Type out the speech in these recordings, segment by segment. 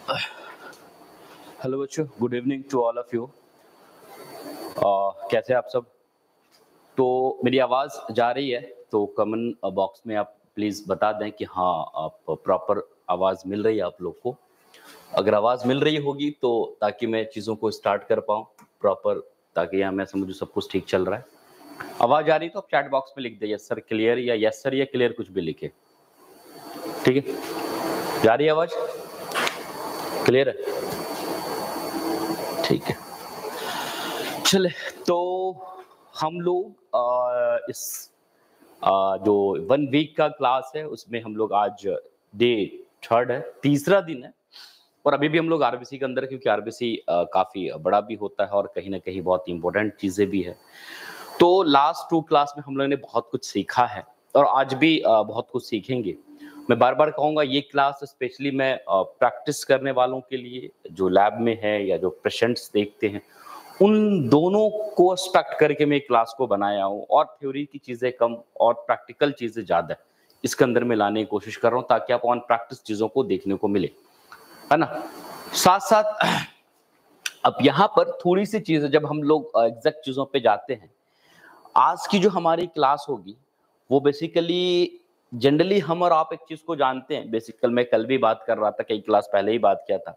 Hello बच्चों, good evening to all of you. कैसे हैं आप सब? तो मेरी आवाज़ जा रही है तो कमेंट बॉक्स में आप प्लीज़ बता दें कि हाँ, आप प्रॉपर आवाज़ मिल रही है आप लोग को। अगर आवाज़ मिल रही होगी तो ताकि मैं चीज़ों को स्टार्ट कर पाऊँ प्रॉपर, ताकि यहाँ मैं समझूँ सब कुछ ठीक चल रहा है। आवाज़ आ रही तो आप चैट बॉक्स में लिख दें यस सर क्लियर या यस सर या क्लियर, कुछ भी लिखे। ठीक है, जा रही है आवाज़? क्लियर है? ठीक है, चले तो हम लोग इस जो 1 वीक का क्लास है उसमें हम लोग आज डे 3 है, तीसरा दिन है। और अभी भी हम लोग आरबीसी के अंदर, क्योंकि आरबीसी काफी बड़ा भी होता है और कहीं ना कहीं बहुत इंपॉर्टेंट चीजें भी है। तो लास्ट 2 क्लास में हम लोगों ने बहुत कुछ सीखा है और आज भी बहुत कुछ सीखेंगे। मैं बार बार कहूंगा ये क्लास स्पेशली मैं प्रैक्टिस करने वालों के लिए, जो लैब में है या जो पेशेंट्स देखते हैं, उन दोनों को एक्सपेक्ट करके मैं क्लास को बनाया हूँ। और थ्योरी की चीजें कम और प्रैक्टिकल चीजें ज्यादा इसके अंदर में लाने की कोशिश कर रहा हूँ, ताकि आप ऑन प्रैक्टिस चीजों को देखने को मिले, है ना। साथ साथ अब यहाँ पर थोड़ी सी चीजें, जब हम लोग एग्जैक्ट चीजों पे जाते हैं, आज की जो हमारी क्लास होगी वो बेसिकली जनरली हम और आप एक चीज को जानते हैं। बेसिकल मैं कल भी बात कर रहा था, कई क्लास पहले ही बात किया था।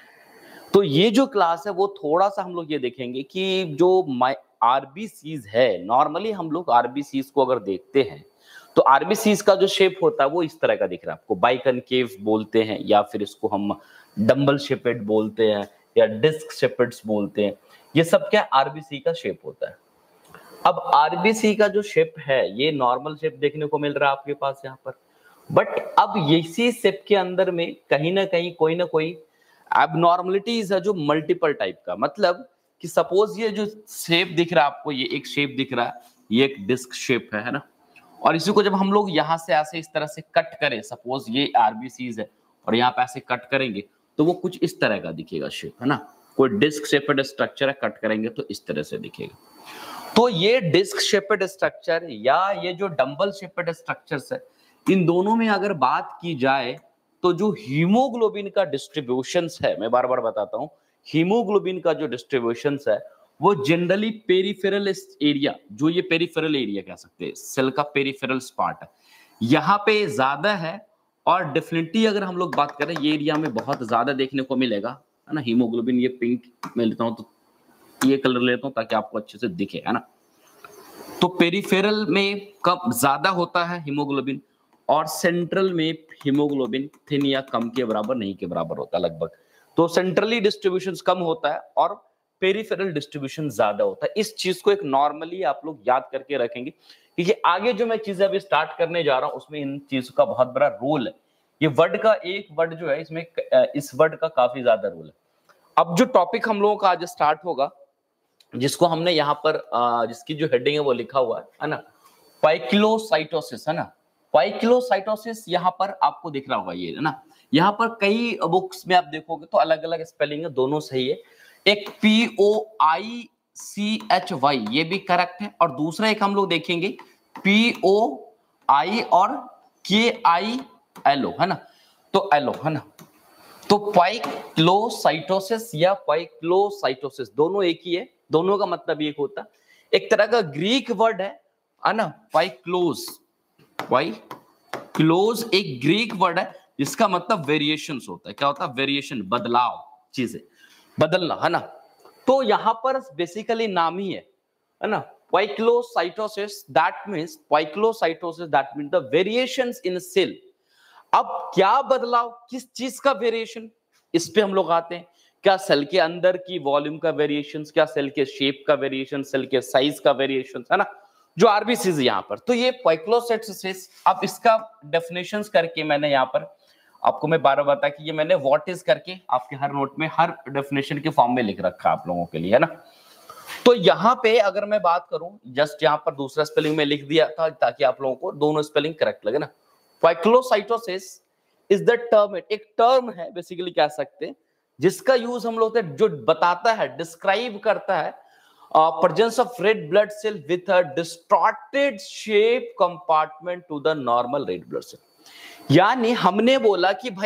तो ये जो क्लास है वो थोड़ा सा हम लोग ये देखेंगे कि जो आरबीसीज है, नॉर्मली हम लोग आरबीसीज को अगर देखते हैं तो आरबीसीज का जो शेप होता है वो इस तरह का दिख रहा है आपको। बाइकनकेव बोलते हैं या फिर इसको हम डंबल शेपेड बोलते हैं या डिस्क शेपेड्स बोलते हैं। ये सब क्या आरबीसी का शेप होता है। अब आरबीसी का जो शेप है ये नॉर्मल शेप देखने को मिल रहा है आपके पास यहाँ पर, बट अब इसी शेप के अंदर में कहीं ना कहीं कोई ना कोई एबनॉर्मलिटीज है जो मल्टीपल टाइप का। मतलब कि सपोज ये जो शेप दिख रहा है आपको, ये एक शेप दिख रहा है, ये एक डिस्क शेप है ना। और इसी को जब हम लोग यहाँ से ऐसे इस तरह से कट करें, सपोज ये आरबीसीज है और यहाँ पे ऐसे कट करेंगे तो वो कुछ इस तरह का दिखेगा शेप, है ना। कोई डिस्क शेपेड स्ट्रक्चर है, कट करेंगे तो इस तरह से दिखेगा। तो ये डिस्क शेपेड स्ट्रक्चर या ये जो डंबल शेपेड स्ट्रक्चर्स है, इन दोनों में अगर बात की जाए तो जो हीमोग्लोबिन का डिस्ट्रीब्यूशंस है, मैं बार बार बताता हूं, हीमोग्लोबिन का जो डिस्ट्रीब्यूशंस है वो जनरली पेरिफेरल एरिया, जो ये पेरिफेरल एरिया कह सकते हैं, सेल का पेरिफेरल पार्ट है, यहाँ पे ज्यादा है। और डेफिनेटली अगर हम लोग बात करें ये एरिया में बहुत ज्यादा देखने को मिलेगा, है ना। हीमोग्लोबिन ये पिंक में लेता हूं तो ये कलर लेता हूं ताकि आपको अच्छे से दिखे, है ना। तो पेरिफेरल में कम ज्यादा होता है हीमोग्लोबिन, और सेंट्रल में हीमोग्लोबिन थिन या कम के बराबर, नहीं के बराबर होता है लगभग। तो सेंट्रली डिस्ट्रीब्यूशन कम होता है और पेरिफेरल डिस्ट्रीब्यूशन ज्यादा होता है। इस चीज को एक नॉर्मली आप लोग याद करके रखेंगे, क्योंकि आगे जो मैं चीजें अभी स्टार्ट करने जा रहा हूं उसमें इन चीजों का बहुत बड़ा रोल है। ये वर्ड का एक वर्ड जो है इसमें, इस वर्ड का काफी ज्यादा रोल है। अब जो टॉपिक हम लोगों का आज स्टार्ट होगा, जिसको हमने यहाँ पर जिसकी जो हेडिंग है वो लिखा हुआ है ना, पाइक्लोसाइटोसिस, है ना। पाइक्लोसाइटोसिस यहाँ पर आपको दिख रहा होगा, ये है ना। यहाँ पर कई बुक्स में आप देखोगे तो अलग अलग स्पेलिंग है, दोनों सही है। एक POICHY ये भी करेक्ट है, और दूसरा एक हम लोग देखेंगे POI और KILO, है ना। तो एलो, है ना। तो पाइक्लोसाइटोसिस या पाइक्लोसाइटोसिस दोनों एक ही है, दोनों का मतलब एक होता है। एक तरह का ग्रीक वर्ड है ना, पाइक्लोज। पाइक्लोज एक ग्रीक वर्ड है जिसका मतलब वेरिएशंस होता है। क्या होता है? वेरिएशन, बदलाव, चीजें बदलना, है ना। तो यहां पर बेसिकली नाम ही है ना, poikilocytosis. That means the variations in cell. अब क्या बदलाव, किस चीज का वेरिएशन, इस पे हम लोग आते हैं। क्या सेल के अंदर की वॉल्यूम का वेरिएशन, क्या सेल के शेप का वेरिएशन, सेल के साइज का वेरिएशन, है ना, जो आरबीसीज यहाँ पर। तो ये पाइक्लोसाइटोसिस, अब इसका डेफिनेशंस करके मैंने यहाँ पर आपको मैं बार बार बता कि ये मैंने व्हाट इज करके आपके हर नोट में हर डेफिनेशन के फॉर्म में लिख रखा है आप लोगों के लिए, है ना। तो यहाँ पे अगर मैं बात करूं, जस्ट यहाँ पर दूसरा स्पेलिंग में लिख दिया था ताकि आप लोगों को दोनों स्पेलिंग करेक्ट लगे ना। पाइक्लोसाइटोसिस इज द टर्म, एक टर्म है बेसिकली कह सकते हैं, जिसका यूज हम लोग जो बताता है, डिस्क्राइब करता है presence of red blood cell with a distorted shape compartment to the normal red blood cell. यानी हमने बोला कि भाई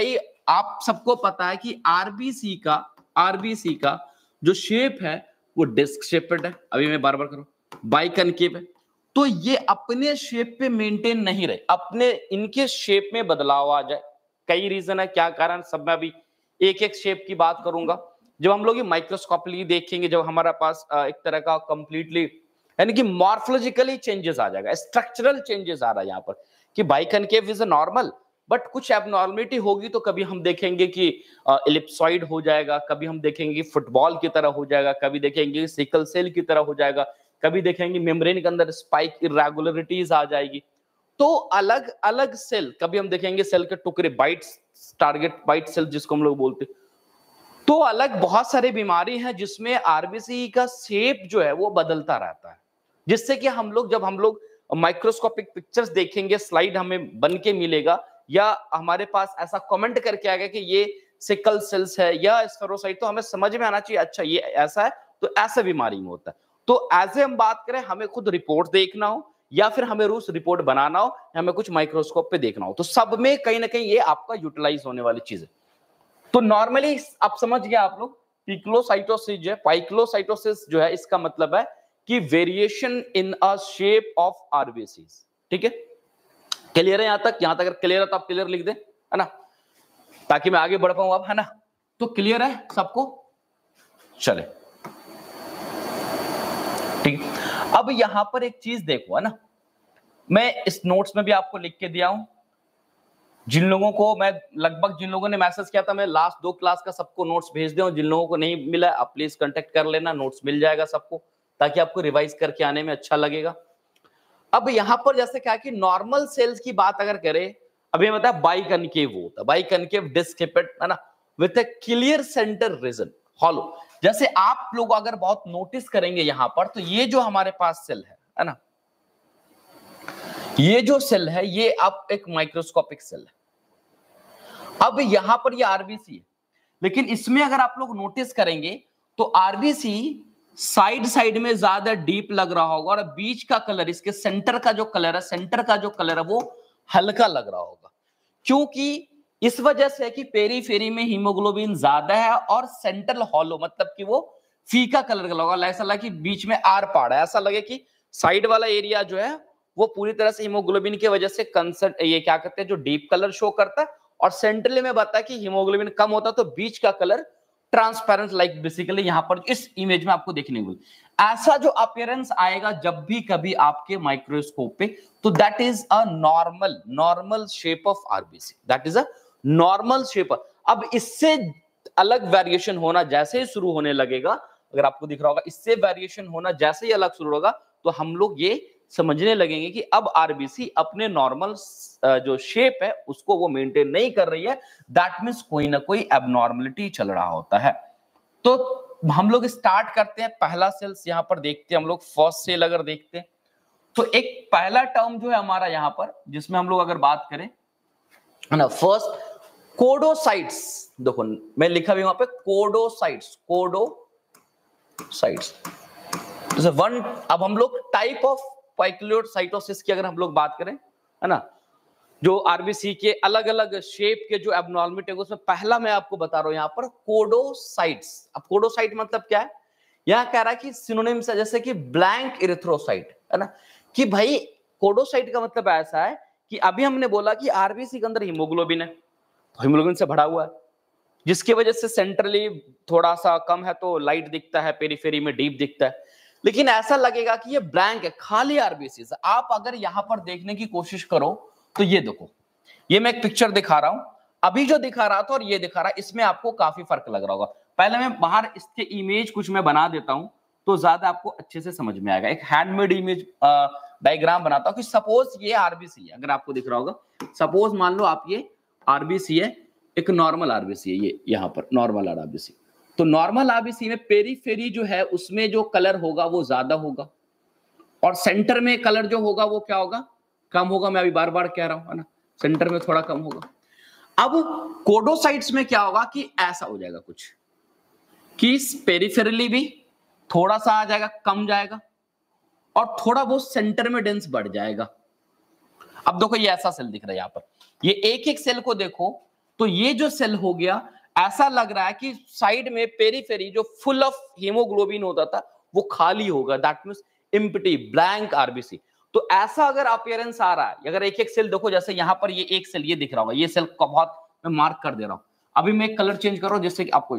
आप सबको पता है कि आरबीसी का जो शेप है वो डिस्क शेपेड है, अभी मैं बार बार करूं, बाइकनकेव है, तो ये अपने शेप पे मेंटेन नहीं रहे, अपने इनके शेप में बदलाव आ जाए। कई रीजन है, क्या कारण, सब मैं अभी एक एक शेप की बात करूंगा। जब हम लोग ये माइक्रोस्कोपली देखेंगे, जब हमारा पास एक तरह का कंप्लीटली यानी कि मॉर्फोलॉजिकली चेंजेस आ जाएगा, स्ट्रक्चरल चेंजेस आ रहा है यहाँ पर कि biconcave is a normal, but कुछ एबनॉर्मलिटी होगी तो कभी हम देखेंगे कि इलिप्सॉइड हो जाएगा, कभी हम देखेंगे कि फुटबॉल की तरह हो जाएगा, कभी देखेंगे सिकल सेल की तरह हो जाएगा, कभी देखेंगे मेम्ब्रेन के अंदर स्पाइक इरेगुलरिटीज आ जाएगी। तो अलग अलग सेल, कभी हम देखेंगे सेल के टुकड़े, बाइट्स, टारगेट बाइट सेल जिसको हम लोग बोलते हैं, तो अलग बहुत सारी बीमारी है जिसमें आरबीसी का शेप जो है वो बदलता रहता है, जिससे कि हम लोग जब हम लोग माइक्रोस्कोपिक पिक्चर्स देखेंगे, स्लाइड हमें बन के मिलेगा या हमारे पास ऐसा कमेंट करके आएगा कि ये सिकल सेल्स है या स्फेरोसाइट, तो हमें समझ में आना चाहिए अच्छा ये ऐसा है तो ऐसा बीमारी में होता है। तो ऐसे हम बात करें, हमें खुद रिपोर्ट देखना हो या फिर हमें रोज रिपोर्ट बनाना हो, हमें कुछ माइक्रोस्कोप पे देखना हो, तो सब में कहीं ना कहीं ये आपका यूटिलाइज होने वाली चीज है। तो नॉर्मली आप समझ गए आप लोग, पिक्लोसाइटोसिस है, पाइक्लोसाइटोसिस जो है इसका मतलब है कि variation in a shape of RBCs. ठीक है, क्लियर है यहां तक? यहां तक अगर क्लियर है तो आप क्लियर लिख दें, है ना, ताकि मैं आगे बढ़ पाऊं अब, है ना। तो क्लियर है सबको? चले ठीक। अब यहां पर एक चीज देखो, है ना, मैं इस नोट्स में भी आपको लिख के दिया हूं, जिन लोगों को मैं लगभग, जिन लोगों ने मैसेज किया था मैं लास्ट 2 क्लास का सबको नोट्स भेज दूं, जिन लोगों को नहीं मिला आप प्लीज कांटेक्ट कर लेना, नोट्स मिल जाएगा सबको, ताकि आपको रिवाइज करके आने में अच्छा लगेगा। अब यहां पर जैसे क्या कि नॉर्मल सेल्स की बात अगर करें, अभी मैं बताया बाइकनकेव होता है, बाइकनकेव डिस्क, है ना, with a clear centre region, hollow. जैसे आप लोग अगर बहुत नोटिस करेंगे यहां पर, तो ये जो हमारे पास सेल है ना, ये जो सेल है ये अब एक माइक्रोस्कोपिक सेल है। अब यहां पर ये आरबीसी है, लेकिन इसमें अगर आप लोग नोटिस करेंगे तो आरबीसी साइड साइड में ज्यादा डीप लग रहा होगा और बीच का कलर, इसके सेंटर का जो कलर है, सेंटर का जो कलर है वो हल्का लग रहा होगा, क्योंकि इस वजह से कि पेरीफेरी में हीमोग्लोबिन ज्यादा है और सेंट्रल हॉलो, मतलब कि वो फीका कलर का लगा, ऐसा लगे कि बीच में आर पार है, ऐसा लगे कि साइड वाला एरिया जो है वो पूरी तरह से हीमोग्लोबिन की वजह से कंसर्ट, ये क्या कहते हैं, जो डीप कलर शो करता है, और सेंट्रली में बताया कि हीमोग्लोबिन कम होता तो बीच का कलर ट्रांसपेरेंट, लाइक बेसिकली यहां पर इस इमेज में आपको देखने को ऐसा जो अपीयरेंस आएगा जब भी कभी आपके माइक्रोस्कोप पे, तो that is a normal shape of RBC, that is a normal shape. अब इससे अलग वेरिएशन होना जैसे ही शुरू होने लगेगा, अगर आपको दिख रहा होगा, इससे वेरिएशन होना जैसे ही अलग शुरू होगा तो हम लोग ये समझने लगेंगे कि अब आरबीसी अपने नॉर्मल जो शेप है उसको वो मेंटेन नहीं कर रही है, दैट मींस कोई ना कोई एबनॉर्मलिटी चल रहा होता है। तो हम लोग स्टार्ट करते हैं, पहला सेल्स यहां पर देखते हैं हम लोग, फर्स्ट सेल अगर देखते हैं तो एक पहला टर्म जो है हमारा यहां पर, जिसमें हम लोग अगर बात करें, है ना, फर्स्ट कोडोसाइट्स, देखो मैं लिखा भी वहां पे कोडोसाइट्स, जैसे वन। अब हम लोग टाइप ऑफ पाइक्लोसाइटोसिस की अगर हम लोग बात करें, है ना, जो आरबीसी के अलग अलग शेप के जो एबनॉर्मलिटी है, उसमें पहला मैं आपको बता रहा हूं यहां पर कोडोसाइट्स। अब कोडोसाइट मतलब क्या है, यहां कह रहा है कि सिनोनिम्स है, जैसे कि ब्लैंक इरिथ्रोसाइट, है ना, कि भाई कोडोसाइट का मतलब ऐसा है कि अभी हमने बोला कि आरबीसी के अंदर हीमोग्लोबिन है, हीमोग्लोबिन से भरा हुआ है, जिसकी वजह से सेंट्रली थोड़ा सा कम है तो लाइट दिखता है, पेरीफेरी में डीप दिखता है, लेकिन ऐसा लगेगा कि ये ब्लैंक है, खाली आरबीसी। आप अगर यहां पर देखने की कोशिश करो तो ये देखो, ये मैं एक पिक्चर दिखा रहा हूं, अभी जो दिखा रहा था और ये दिखा रहा, इसमें आपको काफी फर्क लग रहा होगा। पहले मैं बाहर इसके इमेज कुछ मैं बना देता हूं तो ज्यादा आपको अच्छे से समझ में आएगा। एक हैंडमेड इमेज डायग्राम बनाता हूं कि सपोज ये आरबीसी है, अगर आपको दिख रहा होगा, सपोज मान लो आप ये आरबीसी है, एक नॉर्मल आरबीसी है, ये यहाँ पर नॉर्मल आरबीसी। तो नॉर्मल आरबीसी में पेरीफेरी जो है उसमें जो कलर होगा वो ज्यादा होगा, और सेंटर में कलर जो होगा वो क्या होगा, कम होगा। मैं अभी बार बार कह रहा हूं, है ना, सेंटर में थोड़ा कम होगा। अब कोडोसाइट्स में क्या होगा कि ऐसा हो जाएगा कुछ, कि पेरिफेरली भी थोड़ा सा आ जाएगा, कम जाएगा, और थोड़ा बहुत सेंटर में डेंस बढ़ जाएगा। अब देखो ये ऐसा सेल दिख रहा है यहां पर, ये एक एक सेल को देखो तो ये जो सेल हो गया, ऐसा लग रहा है कि साइड में पेरीफेरी जो फुल ऑफ हीमोग्लोबिन होता था वो खाली होगा, that means empty, blank RBC. तो ऐसा अगर अपीयरेंस आ रहा है, अगर एक एक सेल देखो, जैसे यहां पर ये एक सेल ये दिख रहा होगा, ये सेल को बहुत मैं मार्क कर दे रहा हूं। अभी मैं कलर चेंज कर रहा हूं जिससे कि आपको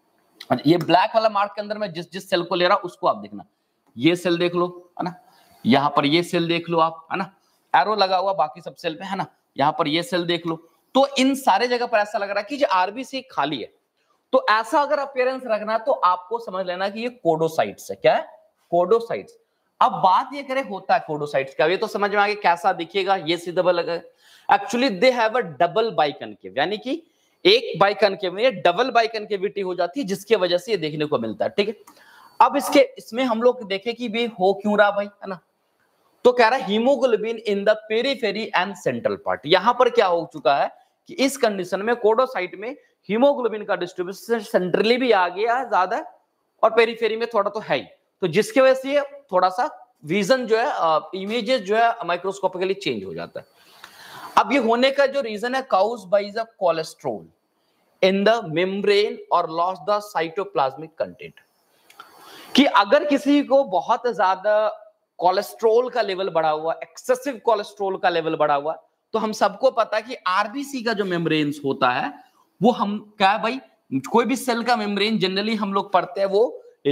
ये ब्लैक वाला मार्क के अंदर मैं जिस जिस सेल को ले रहा हूं उसको आप देखना। ये सेल देख लो, है ना, यहां पर ये सेल देख लो आप, है ना, एरो लगा हुआ बाकी सब सेल पे, है ना, यहां पर ये सेल देख लो। तो इन सारे जगह पर ऐसा लग रहा है कि जो आरबीसी खाली है। तो ऐसा अगर अपीयरेंस रखना है तो आपको समझ लेना कि ये कोडोसाइट्स है। क्या है? कोडोसाइट्स। अब बात ये करें होता है कोडोसाइट्स का, ये तो समझ में आ गया कैसा दिखेगा, ये सीधा लगा। Actually they have a double biconcave, यानी कि एक बाइकनकेव में डबल बाइकनकेविटी हो जाती है, जिसकी वजह से ये देखने को मिलता है। ठीक है, अब इसमें हम लोग देखें कि भी हो क्यों रहा भाई, है ना। तो कह रहा है haemoglobin in the periphery and central part. यहां पर क्या हो चुका है कि इस कंडीशन में कोडोसाइट में हीमोग्लोबिन का डिस्ट्रीब्यूशन सेंट्रली भी आ गया ज्यादा और पेरीफेरी में थोड़ा तो है ही, तो जिसकी वजह से थोड़ा सा विजन जो है, इमेजेस जो है माइक्रोस्कोपिकली चेंज हो जाता है। अब ये होने का जो रीजन है, cause by the cholesterol in the membrane और लॉस द साइटोप्लाज्मिक कंटेंट। कि अगर किसी को बहुत ज्यादा कोलेस्ट्रॉल का लेवल बढ़ा हुआ, एक्सेसिव कोलेस्ट्रॉल का लेवल बढ़ा हुआ, तो हम सबको पता है कि आरबीसी का जो मेम्ब्रेन्स होता है वो हम क्या है भाई, कोई भी सेल का मेम्ब्रेन जनरली हम लोग पढ़ते हैं वो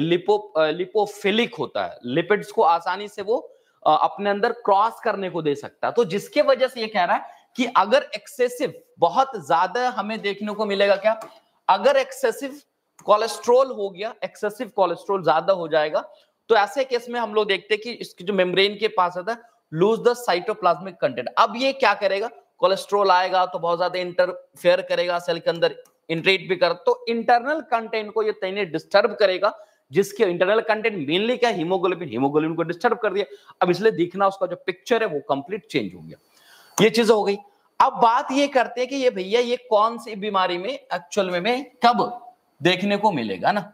लिपोफिलिक होता है, लिपिड्स को आसानी से वो अपने अंदर क्रॉस करने को दे सकता है। तो जिसके वजह से ये कह रहा है कि अगर एक्सेसिव, बहुत ज्यादा हमें देखने को मिलेगा क्या, अगर एक्सेसिव कोलेस्ट्रॉल हो गया, एक्सेसिव कोलेस्ट्रॉल ज्यादा हो जाएगा, तो ऐसे केस में हम लोग देखते हैं कि इसकी जो मेम्ब्रेन के पास आता है लूज द साइटोप्लाज्मिक कंटेंट। अब ये क्या करेगा, कोलेस्ट्रॉल आएगा तो बहुत ज्यादा इंटरफेयर करेगा सेल के अंदर, इंट्रेट भी कर, तो इंटरनल कंटेंट को ये तैने डिस्टर्ब करेगा, जिसके इंटरनल कंटेंट मेनली क्या, हीमोग्लोबिन, हीमोग्लोबिन को डिस्टर्ब कर दिया। अब इसलिए दिखना उसका जो पिक्चर है वो कंप्लीट चेंज हो गया। ये चीज हो गई। अब बात ये करते हैं कि ये भैया ये कौन सी बीमारी में एक्चुअल में कब देखने को मिलेगा ना,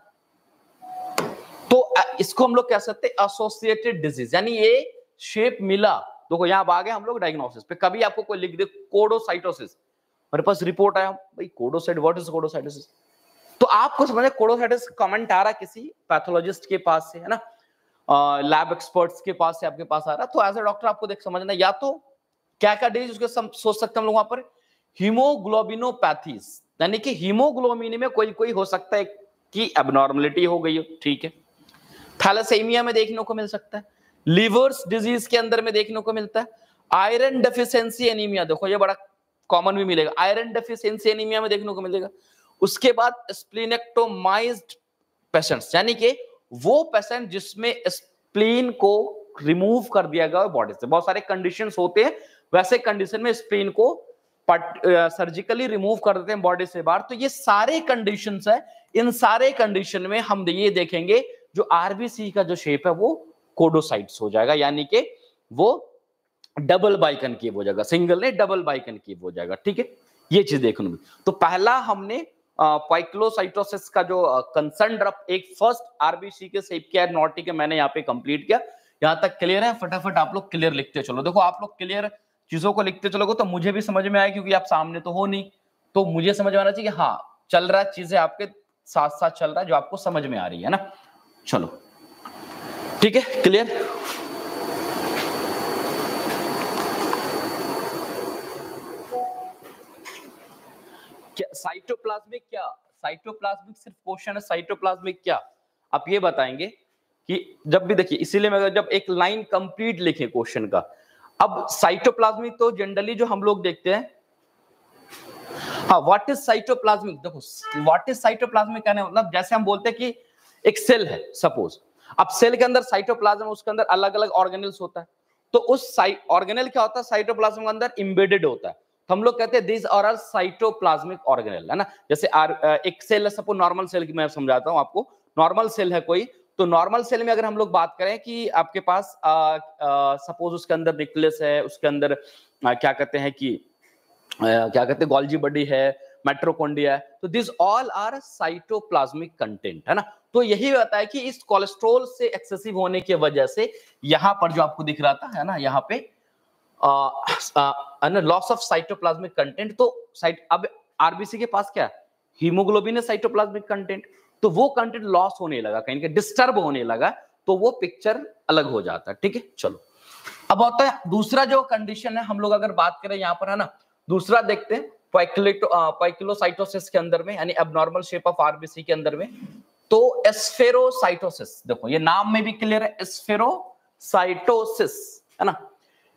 तो इसको हम लोग कह सकते हैं एसोसिएटेड डिजीज, यानी ये शेप मिला। देखो यहां आ गए हम लोग डायग्नोसिस पे, कभी आपको कोई लिख दे कोडोसाइटोसिस, मेरे पास रिपोर्ट आया भाई कोडोसाइट, व्हाट इज कोडोसाइटोसिस, तो आपको समझे कोडोसाइटिस कमेंट आ रहा किसी पैथोलॉजिस्ट के पास से, है ना, लैब एक्सपर्ट्स के पास से आपके पास आ रहा, तो एज ए डॉक्टर आपको देख समझना या तो क्या क्या डिजीज उसके सोच सकते हैं हम लोग वहां पर, हीमोग्लोबिनोपैथीज, यानी कि हीमोग्लोबिन में कोई कोई हो सकता है कि एबनॉर्मलिटी हो गई हो, ठीक है, थैलेसेमिया में देखने को मिल सकता है, लिवर्स डिजीज के अंदर में देखने को मिलता है, आयरन डेफिशिएंसी एनीमिया, देखो ये बड़ा कॉमन भी मिलेगा, आयरन डेफिशिएंसी एनीमिया में देखने को मिलेगा। उसके बाद स्प्लीनेक्टोमाइज्ड पेशेंट्स, यानी कि वो पेशेंट जिसमें स्प्लीन को रिमूव कर दिया गया बॉडी से, बहुत सारे कंडीशंस होते हैं, वैसे कंडीशन में स्प्लीन को सर्जिकली रिमूव कर देते हैं बॉडी से बाहर। तो ये सारे कंडीशंस है, इन सारे कंडीशन में हम ये देखेंगे जो आरबीसी का जो शेप है वो कोडोसाइट्स हो जाएगा, यानी कि वो डबल बाइकनकेव हो जाएगा, सिंगल नहीं डबल बाइकनकेव हो जाएगा। ठीक है, ये चीज देखने में, तो पहला हमने पाइक्लोसाइटोसिस का जो कंसर्न एक फर्स्ट आरबीसी के शेप क्या है, नॉटी के मैंने यहाँ पे कंप्लीट किया। यहाँ तक क्लियर है? फटाफट आप लोग क्लियर लिखते चलो। देखो आप लोग क्लियर चीजों को लिखते चलोगे तो मुझे भी समझ में आए, क्योंकि आप सामने तो हो नहीं, तो मुझे समझ में आना चाहिए कि हाँ चल रहा है, चीजें आपके साथ साथ चल रहा है जो आपको समझ में आ रही है ना। चलो ठीक है, क्लियर। क्या साइटोप्लाज्मिक, क्या साइटोप्लाज्मिक सिर्फ क्वेश्चन है साइटोप्लाज्मिक क्या, आप ये बताएंगे कि जब भी देखिए, इसीलिए मैं जब एक लाइन कंप्लीट लिखे क्वेश्चन का, अब साइटोप्लाज्मिक तो जनरली जो हम लोग देखते हैं, हाँ व्हाट इज साइटोप्लाज्मिक, देखो व्हाट इज साइटोप्लाज्मिक कहने मतलब जैसे हम बोलते हैं कि एक सेल है सपोज, अब सेल के अंदर साइटोप्लाज्म, उसके अंदर अलग अलग ऑर्गेनल्स होता है, तो उस ऑर्गेनल क्या होता है साइटोप्लाज्म के अंदर इम्बेडेड होता है, तो हम लोग कहते हैं दिस आर साइटोप्लाज्मिक ऑर्गेनल, है ना। जैसे एक सेल है सपोज, नॉर्मल सेल की मैं समझाता हूं आपको, नॉर्मल सेल है कोई, तो नॉर्मल सेल में अगर हम लोग बात करें कि आपके पास सपोज उसके अंदर न्यूक्लियस है, उसके अंदर क्या कहते हैं कि क्या कहते हैं गोल्जी बॉडी है, माइटोकॉन्ड्रिया है, तो this all are cytoplasmic content, है ना। तो यही होता है कि इस कोलेस्ट्रॉल से एक्सेसिव होने की वजह से यहाँ पर जो आपको दिख रहा था, है ना, यहाँ पे लॉस ऑफ साइटोप्लाज्मिक कंटेंट, तो अब आरबीसी के पास क्या है, हीमोग्लोबिन है, साइटोप्लाज्मिक कंटेंट, तो वो कंटेंट लॉस होने लगा, कहीं का डिस्टर्ब होने लगा, तो वो पिक्चर अलग हो जाता है। ठीक है, चलो अब होता है दूसरा जो कंडीशन है, हम लोग अगर बात करें यहाँ पर, है ना, दूसरा देखते हैं पाइक्लोसाइटोसिस के अंदर में, यानी एबनॉर्मल शेप ऑफ आरबीसी के अंदर में, तो एस्फेरोसाइटोसिस, देखो ये नाम में भी क्लियर है, एस्फेरोसाइटोसिस, है ना।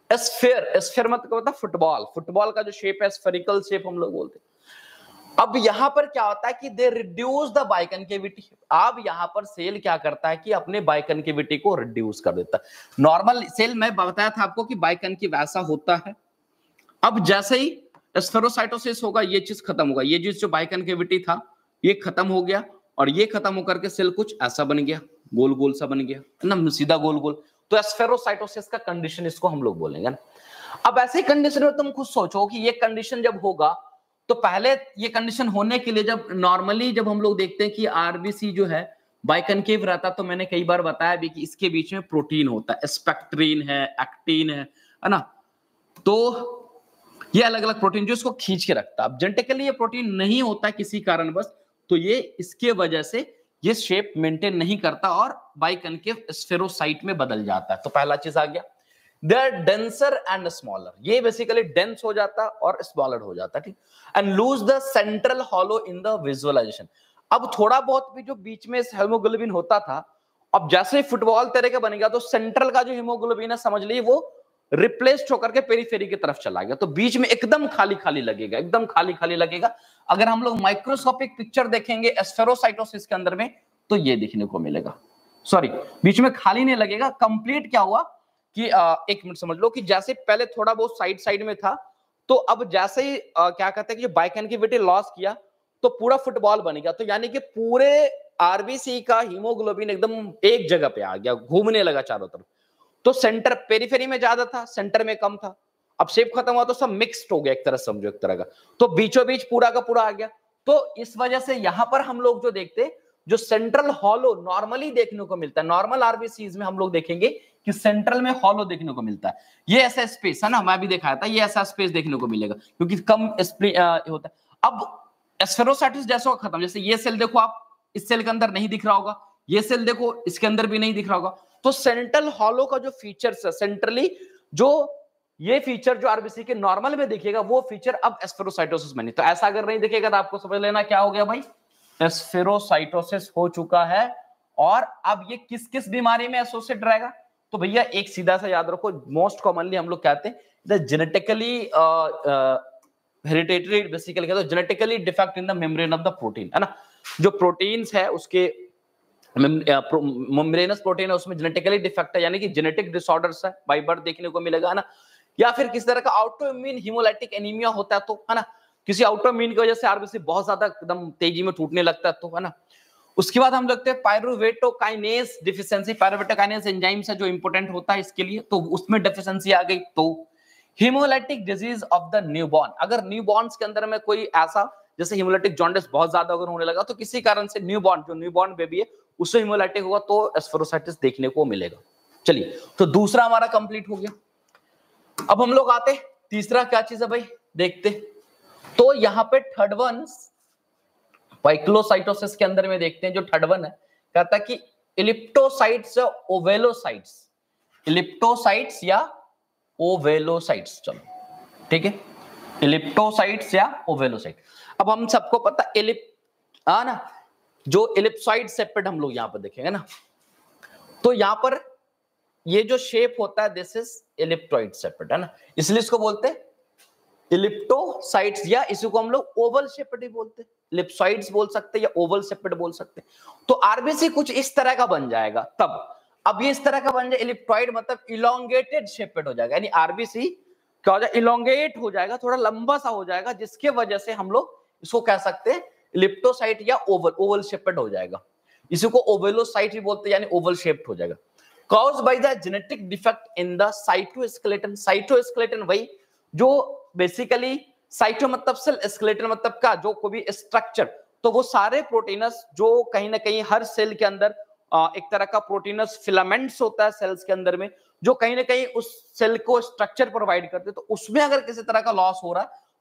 एस्फेयर मतलब होता है फुटबॉल, फुटबॉल का जो शेप है स्फेरिकल शेप हम लोग बोलते हैं। अब यहां पर क्या होता है कि दे रिड्यूस द बाइकनकेविटी। अब यहां पर सेल क्या करता है कि अपने बाइकनकेविटी को रिड्यूस कर देता है। नॉर्मल सेल मैं बताया था आपको कि बाइकनकेव वैसा होता है। अब जैसे ही एस्फेरोसाइटोसिस होगा, ये चीज खत्म होगा, ये चीज जो बाइकनकेविटी था ये खत्म हो गया, और ये खत्म होकर के सेल कुछ ऐसा बन गया, गोल गोल सा बन गया ना, सीधा गोल गोल, तो एस्फेरोसाइटोसिस का कंडीशन इसको हम लोग बोलेंगे ना। अब ऐसे कंडीशन में तुम खुद सोचो कि ये कंडीशन जब होगा, तो पहले ये कंडीशन होने के लिए जब नॉर्मली जब हम लोग देखते हैं कि आरबीसी जो है बाइकनकेव रहता, तो मैंने कई बार बताया भी कि इसके बीच में प्रोटीन होता है, स्पेक्ट्रीन है, एक्टिन है ना, तो ये अलग अलग प्रोटीन जो इसको खींच के रखता है। अब जेनेटिकली ये प्रोटीन नहीं होता किसी कारणवश, तो ये इसके वजह से ये शेप मेंटेन नहीं करता और बाइकनकेव स्फेरोसाइट में बदल जाता है। तो पहला चीज आ गया, they are denser and smaller, ये बेसिकली डेंस हो जाता है और स्मॉलर हो जाता है, ठीक, and lose the central hollow in the visualisation. अब थोड़ा बहुत भी जो बीच में हीमोग्लोबिन होता था, अब जैसे फुटबॉल तरह का बन गया, तो सेंट्रल का जो हीमोग्लोबिन है समझ लीजिए वो रिप्लेस्ड होकर के पेरीफेरी की तरफ चला गया, तो बीच में एकदम खाली खाली लगेगा, एकदम खाली खाली लगेगा। अगर हम लोग माइक्रोस्कोपिक पिक्चर देखेंगे एस्फेरोसाइटोसिस के अंदर में, तो ये देखने को मिलेगा, सॉरी बीच में खाली नहीं लगेगा, कंप्लीट क्या हुआ कि एक मिनट समझ लो कि जैसे पहले थोड़ा बहुत साइड साइड में था, तो अब जैसे ही क्या कहते हैं कि बाइकनकेविटी लॉस किया, तो पूरा फुटबॉल बन गया, तो यानी कि पूरे आरबीसी का हीमोग्लोबिन एकदम एक जगह पे आ गया, घूमने लगा चारों तरफ। तो सेंटर पेरिफेरी में ज्यादा था, सेंटर में कम था, अब शेप खत्म हुआ तो सब मिक्स्ड हो गया, एक तरह समझो एक तरह का, तो बीचों बीच पूरा का पूरा आ गया। तो इस वजह से यहां पर हम लोग जो देखते, जो सेंट्रल हॉलो नॉर्मली देखने को मिलता है, नॉर्मल आरबीसीज में हम लोग देखेंगे कि सेंट्रल में हॉलो देखने को मिलता है, ये ऐसा स्पेस है ना, मैं भी दिखाया था, ये ऐसा स्पेस देखने को मिलेगा क्योंकि कम होता है। अब एस्फेरोसाइटोसिस जैसा खत्म, जैसे ये सेल देखो आप, इस सेल के अंदर नहीं दिख रहा होगा, ये सेल देखो इसके अंदर भी नहीं दिख रहा होगा, तो सेंट्रल हॉलो का जो फीचर्स है सेंट्रली, जो ये फीचर जो आरबीसी के नॉर्मल में दिखेगा, वो फीचर अब एस्फेरोसाइटोसिस में नहीं। तो ऐसा अगर नहीं दिखेगा तो आपको समझ लेना क्या हो गया भाई, एस्फेरोसाइटोसिस हो चुका है। और अब ये किस किस बीमारी में एसोसिएट रहेगा, तो भैया एक सीधा सा याद रखो, मोस्ट कॉमनली हम लोग कहते हैं जेनेटिकली हेरिडिटरी, बेसिकली कहते हैं genetically defect in the membrane of the protein, है ना, जो प्रोटीन्स है उसके मेम्ब्रेनस प्रोटीन है उसमें जेनेटिकली डिफेक्ट है, यानी कि जेनेटिक डिसऑर्डर्स है, बाय बर्थ देखने को मिलेगा, है ना, या फिर किसी तरह का ऑटोइम्यून हीमोलाइटिक एनीमिया होता है, तो है ना, किसी ऑटोइम्यून की वजह से आरबीसी बहुत ज्यादा एकदम तेजी में टूटने लगता है, तो है ना। उसके बाद हम लगते हैं पायरुवेटोकाइनेज डिफिशियंसी, पायरुवेटोकाइनेज एंजाइम्स है जो इंपॉर्टेंट होता है इसके लिए, तो उसमें डेफिशिएंसी आ गई। तो haemolytic disease of the newborn, अगर न्यूबॉर्न्स के अंदर में कोई ऐसा, जैसे हीमोलाइटिक जॉन्डिस बहुत ज्यादा अगर होने लगा, तो किसी कारण से न्यूबॉर्न, जो न्यूबॉर्न बेबी है उससे हीमोलाइटिक होगा, तो एस्फेरोसाइटिस देखने को मिलेगा। चलिए, तो दूसरा हमारा कंप्लीट हो गया। अब हम लोग आते तीसरा क्या चीज है भाई, देखते। तो यहाँ पे थर्ड वन पाइक्लोसाइटोसिस के अंदर में देखते हैं, जो थर्ड वन है कहता है कि इलिप्टोसाइट्स या ओवेलोसाइट्स, इलिप्टोसाइट्स या ओवेलोसाइट्स, चलो ठीक है, इलिप्टोसाइट्स या ओवेलोसाइट। अब हम सबको पता ना, जो इलिप्सॉइड सेपेड हम लोग यहां पर देखेंगे ना, तो यहां पर ये जो शेप होता है दिस इज इलिप्टॉइड सेपेड, है ना, इसलिए इसको बोलते हैं इलिप्टोसाइट्स, या इसको हम लोग ओवल शेपेड ही बोलते हैं, इलिप्सॉइड्स बोल सकते हैं या ओवल शेपेड बोल सकते हैं। तो आरबीसी कुछ इस तरह का बन जाएगा तब, अब ये इस तरह का बन जाए इलिप्टॉइड, मतलब इलोंगेटेड शेपेड हो जाएगा, यानी आरबीसी क्या हो जाएगा, इलोंगेट हो जाएगा, थोड़ा लंबा सा हो जाएगा, जिसके वजह से हम लोग इसको कह सकते हैं इलिप्टोसाइट या ओवल शेपेड हो जाएगा, इसको ओवेलोसाइट भी बोलते हैं, यानी ओवल शेप्ड हो जाएगा। caused by the genetic defect in the cytoskeleton, cytoskeleton वही जो बेसिकली साइटो मतलब सेल, स्केलेटन मतलब का जो कोई भी स्ट्रक्चर, तो वो सारे प्रोटीनस जो कहीं ना कहीं हर सेल के अंदर एक तरह का प्रोटीनस फिलामेंट्स होता है सेल्स के अंदर में, जो कहीं ना कहीं उस सेल को स्ट्रक्चर प्रोवाइड करते हैं, तो उसमें अगर किसी तरह का लॉस हो रहा है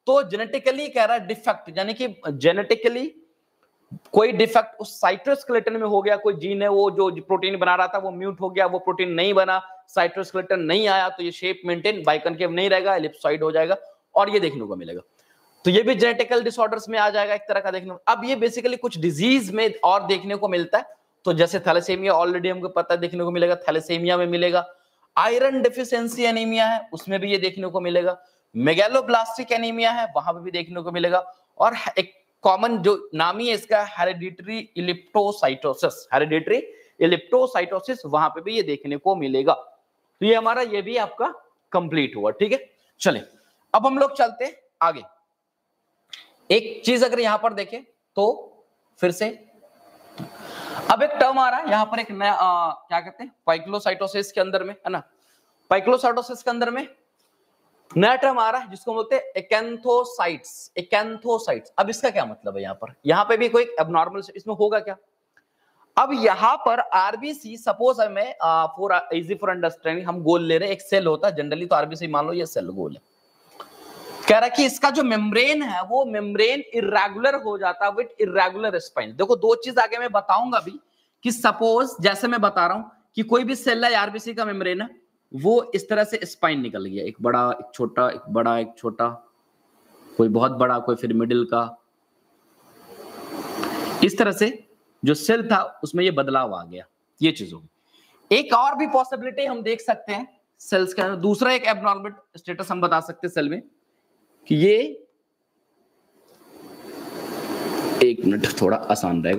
तो जेनेटिकली कह रहा है डिफेक्ट, यानी कि जेनेटिकली कोई डिफेक्ट उस साइटोस्केलेटन में हो गया, कोई जीन है वो जो प्रोटीन बना रहा था वो म्यूट हो गया, वो प्रोटीन नहीं बना, साइटोस्केलेटन नहीं आया, तो ये शेप मेंटेन बाइकनकेव नहीं रहेगा, एलिप्सॉइड हो जाएगा, और ये देखने को मिलेगा। तो ये भी जेनेटिकल डिसऑर्डर्स में आ जाएगा एक तरह का देखने को। अब ये बेसिकली कुछ डिजीज में और देखने को मिलता है, तो जैसे थैलेसीमिया ऑलरेडी हमको पता है देखने को मिलेगा, थैलेसीमिया में मिलेगा। आयरन डेफिशिएंसी एनीमिया है उसमें भी ये देखने को मिलेगा। मेगालोब्लास्टिक एनीमिया है वहां पर भी देखने को मिलेगा। और एक कॉमन जो नामी है इसका हेरिडिटरी इलिप्टोसाइटोसिस, हेरिडिटरी इलिप्टोसाइटोसिस, वहां पे भी ये देखने को मिलेगा। तो ये हमारा ये भी आपका कंप्लीट हुआ, ठीक है। चले अब हम लोग चलते आगे। एक चीज अगर यहां पर देखें तो फिर से अब एक टर्म आ रहा है यहां पर, एक नया क्या कहते हैं, पाइक्लोसाइटोसिस के अंदर में, है ना, पाइक्लोसाइटोसिस के अंदर में नया टर्म आ रहा है जिसको बोलते हैं एकेंथोसाइट्स, एकेंथोसाइट्स। अब इसका क्या मतलब है, यहां पे भी कोई एबनॉर्मल इसमें होगा क्या। अब यहां पर आरबीसी, सपोज हमें फॉर इजी फॉर अंडरस्टैंडिंग हम गोल ले रहे हैं, एक सेल होता है जनरली, तो आरबीसी मान लो ये सेल गोल है। कह रहा है कि इसका जो मेम्ब्रेन है वो मेम्ब्रेन इरेगुलर हो जाता है विद इरेगुलर स्पाइन। देखो दो चीज आगे मैं बताऊंगा भी, कि सपोज जैसे मैं बता रहा हूं कि कोई भी सेल है आरबीसी का मेम्ब्रेन है, वो इस तरह से स्पाइन निकल गया, एक बड़ा एक छोटा, एक बड़ा एक छोटा, कोई बहुत बड़ा, कोई फिर मिडिल का, इस तरह से जो सेल था उसमें ये बदलाव आ गया, ये चीज होगी। एक और भी पॉसिबिलिटी हम देख सकते हैं सेल्स के अंदर, दूसरा एक एबनॉर्मल स्टेटस हम बता सकते हैं सेल में, कि ये, एक मिनट थोड़ा आसान रहेगा,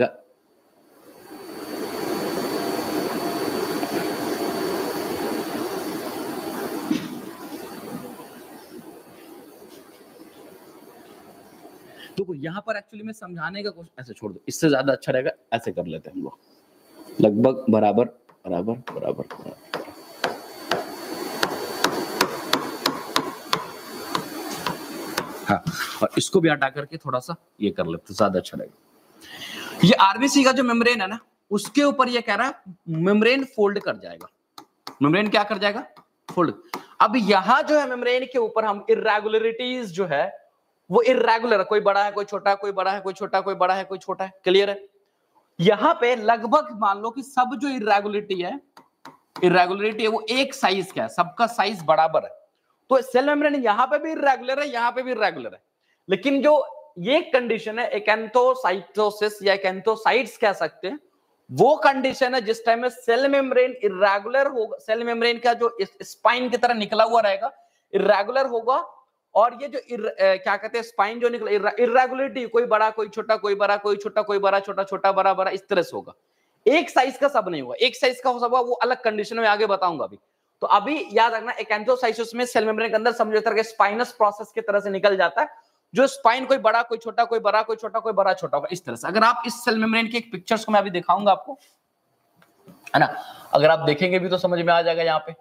देखो यहां पर एक्चुअली में समझाने का कुछ, ऐसे छोड़ दो, इससे ज्यादा अच्छा रहेगा, ऐसे कर लेते हैं हम लोग, लगभग बराबर बराबर बराबर, बराबर। हाँ, और इसको भी हटा करके थोड़ा सा ये कर लेते, ज्यादा अच्छा रहेगा। ये आरबीसी का जो मेम्ब्रेन है ना, उसके ऊपर ये कह रहा है मेम्ब्रेन फोल्ड कर जाएगा, मेम्ब्रेन क्या कर जाएगा, फोल्ड। अब यहां जो है मेम्ब्रेन के ऊपर हम इरेगुलरिटीज जो है वो इरेगुलर है, कोई बड़ा है कोई छोटा है, कोई बड़ा है कोई छोटा, कोई बड़ा है कोई छोटा है, क्लियर है। यहां पे लगभग मान लो कि सब जो इरेगुलरिटी है, इरेगुलरिटी है वो एक साइज का है, सबका साइज बराबर है। तो सेल मेम्ब्रेन यहां पे भी इरेगुलर है, यहां पे भी इरेगुलर है, लेकिन जो ये कंडीशन है एकेंथोसाइटोसिस या एकेंथोसाइट्स कह सकते हैं, वो कंडीशन है जिस टाइम में सेल मेम्ब्रेन इरेगुलर होगा, सेल मेम्ब्रेन का जो स्पाइन की तरह निकला हुआ रहेगा इरेगुलर होगा, और ये जो क्या कहते हैं स्पाइन जो निकला इरेगुलरिटी, कोई बड़ा कोई छोटा, कोई बड़ा कोई छोटा, कोई बड़ा छोटा, छोटा बड़ा बड़ा, इस तरह से होगा, एक साइज का सब नहीं होगा। एक साइज का हो सब वो अलग कंडीशन में आगे बताऊंगा अभी। तो अभी याद रखना एकेंथोसाइटोसिस में सेल मेम्ब्रेन के अंदर समझो तरह के स्पाइनस प्रोसेस की तरह से निकल जाता है, जो स्पाइन कोई बड़ा कोई छोटा, कोई बड़ा कोई छोटा, कोई बड़ा छोटा होगा, इस तरह से। अगर आप इस सेल मेम्ब्रेन की एक पिक्चर्स को मैं अभी दिखाऊंगा आपको, है ना, अगर आप देखेंगे भी तो समझ में आ जाएगा यहाँ पे,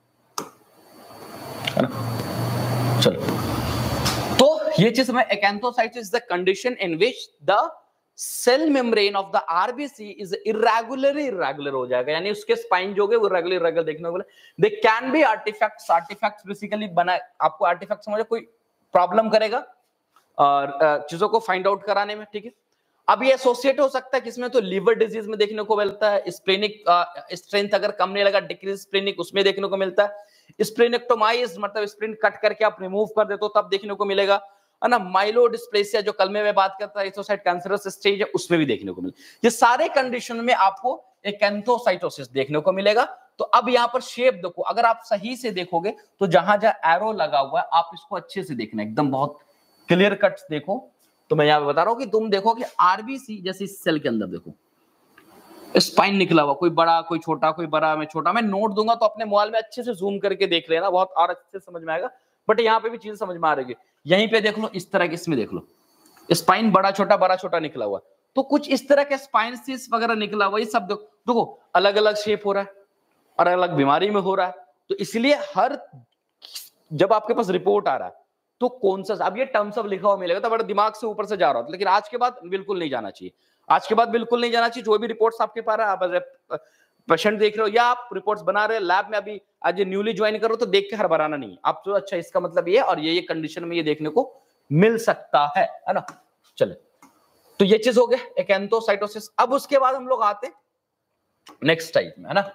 है ना। चलो, तो ये चीज में acanthocytosis is the condition in which the cell membrane of the RBC is irregular हो जाएगा, यानी उसके स्पाइन जो है वो रेगुलर देखने को मिले। They can be artefacts, artefacts basically बना, आपको आर्टिफैक्ट समझो कोई प्रॉब्लम करेगा और चीजों को फाइंड आउट कराने में, ठीक है। अब ये एसोसिएट हो सकता है किसमें, तो लीवर डिजीज में देखने को मिलता है, स्प्लेनिक स्ट्रेंथ अगर कम नहीं लगा, डिक्रीज स्प्लेनिक, उसमें देखने को मिलता है। स्प्लेनेक्टोमाइज मतलब स्प्लेन कट करके आप रिमूव कर देते हो तब देखने को मिलेगा, है ना। माइलोडिस्प्लेसिया जो कल में मैं बात करता है, एसोसाइट कैंसरस स्टेज है, उसमें भी देखने को मिलेगा। ये सारे कंडीशन में आपको एकेंथोसाइटोसिस देखने को मिलेगा। तो अब यहाँ पर शेप देखो, अगर आप सही से देखोगे तो जहां जहां एरो लगा हुआ है आप इसको अच्छे से देखना, एकदम बहुत क्लियर कट देखो। तो मैं यहाँ पे बता रहा हूँ कि तुम देखो कि आरबीसी जैसे इस सेल के अंदर देखो स्पाइन निकला हुआ, कोई बड़ा कोई छोटा, कोई बड़ा में छोटा, मैं नोट दूंगा तो अपने मोबाइल में अच्छे से जूम करके देख लेना, बहुत और अच्छे से समझ में आएगा। बट यहाँ पे भी चीज समझ में आ रही है, यहीं पे देख लो, इस तरह के इसमें देख लो स्पाइन बड़ा छोटा निकला हुआ, तो कुछ इस तरह के स्पाइनसिस वगैरह निकला हुआ, ये सब देखो अलग अलग शेप हो रहा है और अलग बीमारी में हो रहा है। तो इसलिए हर जब आपके पास रिपोर्ट आ रहा है तो कौन सा, अब ये टर्म सब लिखा हुआ मिलेगा तो बड़ा दिमाग से ऊपर से जा रहा होता, लेकिन आज के बाद बिल्कुल नहीं जाना चाहिए, आज के बाद बिल्कुल नहीं जाना चाहिए। जो भी रिपोर्ट्स आपके पास आप पेशेंट देख रहे हो या आप रिपोर्ट्स बना रहे हो लैब में, अभी आज न्यूली ज्वाइन करो तो देख के हड़बड़ाना नहीं, आप तो अच्छा इसका मतलब ये और ये कंडीशन में ये देखने को मिल सकता है ना। चले, तो ये चीज हो गया एक्यांथोसाइटोसिस। अब उसके बाद हम लोग आते नेक्स्ट टाइप में, है ना,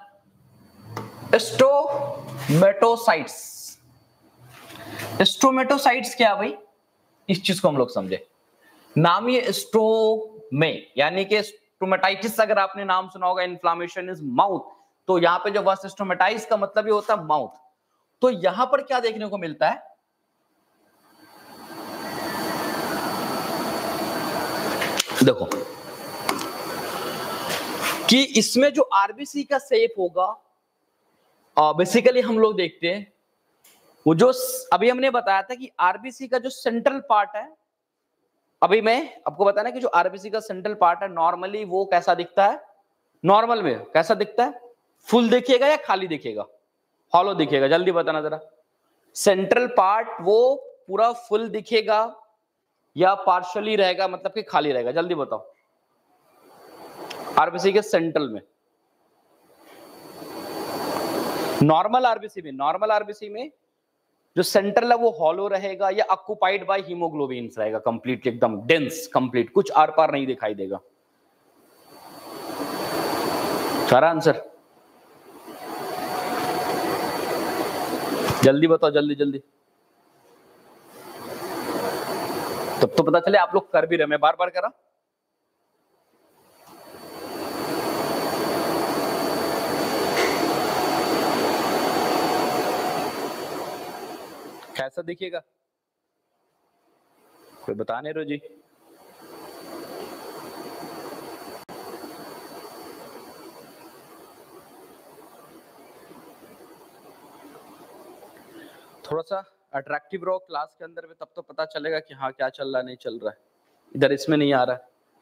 स्टोमेटोसाइट्स। स्टोमेटोसाइट्स क्या भाई, इस चीज को हम लोग समझे। नाम ये स्टोमे यानी कि स्टोमेटाइटिस, अगर आपने नाम सुना होगा, इन्फ्लामेशन इज माउथ, तो यहाँ पे जो वर्ड स्टोमेटाइटिस का मतलब ये होता है माउथ। तो यहां पर क्या देखने को मिलता है, देखो कि इसमें जो आरबीसी का शेप होगा, बेसिकली हम लोग देखते हैं वो जो अभी हमने बताया था कि आरबीसी का जो सेंट्रल पार्ट है, अभी मैं आपको बताया ना कि जो आरबीसी का सेंट्रल पार्ट है नॉर्मली वो कैसा दिखता है, नॉर्मल में कैसा दिखता है, फुल दिखेगा या खाली दिखेगा, हॉलो दिखेगा, जल्दी बताना जरा। सेंट्रल पार्ट वो पूरा फुल दिखेगा या पार्शियली रहेगा, मतलब कि खाली रहेगा, जल्दी बताओ। आरबीसी के सेंट्रल में, नॉर्मल आरबीसी में जो सेंट्रल है वो हॉलो रहेगा या ऑक्युपाइड बाय हीमोग्लोबिन रहेगा, कंप्लीट एकदम डेंस, कंप्लीट, कुछ आर पार नहीं दिखाई देगा। सारा आंसर जल्दी बताओ, जल्दी जल्दी, तब तो पता चले आप लोग कर भी रहे, मैं बार बार करा। कैसा दिखेगा, कोई बताने रो जी। थोड़ा सा अट्रैक्टिव रहो क्लास के अंदर में, तब तो पता चलेगा कि हाँ क्या चल रहा है, नहीं चल रहा है, इधर इसमें नहीं आ रहा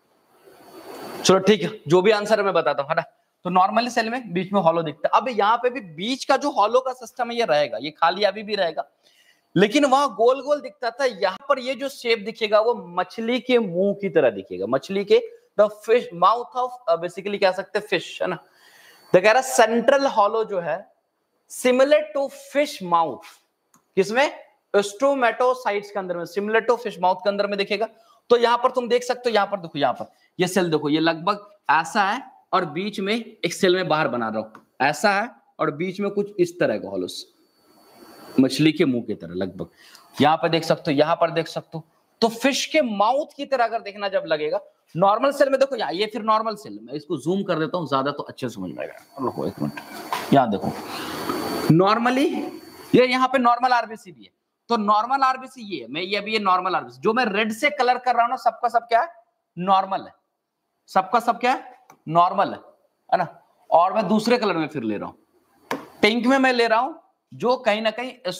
है। चलो ठीक है, जो भी आंसर है मैं बताता हूँ, है ना। तो नॉर्मली सेल में बीच में हॉलो दिखता है। अब यहाँ पे भी बीच का जो हॉलो का सिस्टम है ये रहेगा, ये खाली अभी भी रहेगा, लेकिन वहां गोल गोल दिखता था, यहाँ पर ये जो शेप दिखेगा वो मछली के मुंह की तरह दिखेगा, मछली के the fish mouth of basically कह सकते हैं फिश, है ना। तो कह रहा सेंट्रल हॉलो जो है सिमिलर टू फिश माउथ, किसमें, स्टोमेटोसाइट्स के अंदर में, सिमिलर टू फिश माउथ के अंदर में दिखेगा। तो यहां पर तुम देख सकते हो, यहां पर देखो, यहां पर ये सेल देखो, ये लगभग ऐसा है और बीच में एक सेल में बाहर बना रहा हूं, ऐसा है और बीच में कुछ इस तरह का हॉलोस, मछली के मुंह की तरह लगभग, यहां पर देख सकते हो, यहां पर देख सकते हो। तो फिश के माउथ की तरह अगर देखना जब लगेगा, नॉर्मल सेल में देखो, ये फिर नॉर्मल सेल, मैं इसको जूम कर देता हूं ज्यादा तो अच्छे समझ में आएगा। रुको एक मिनट, यहां देखो, नॉर्मली ये यहाँ पे नॉर्मल आरबीसी भी है, तो नॉर्मल आरबीसी ये है, मैं ये अभी ये नॉर्मल आरबीसी जो मैं रेड से कलर कर रहा हूं ना, सबका सब क्या है, नॉर्मल है, सबका सब क्या है, नॉर्मल है ना। और मैं दूसरे कलर में फिर ले रहा हूं, पिंक में मैं ले रहा हूं जो कहीं ना कहीं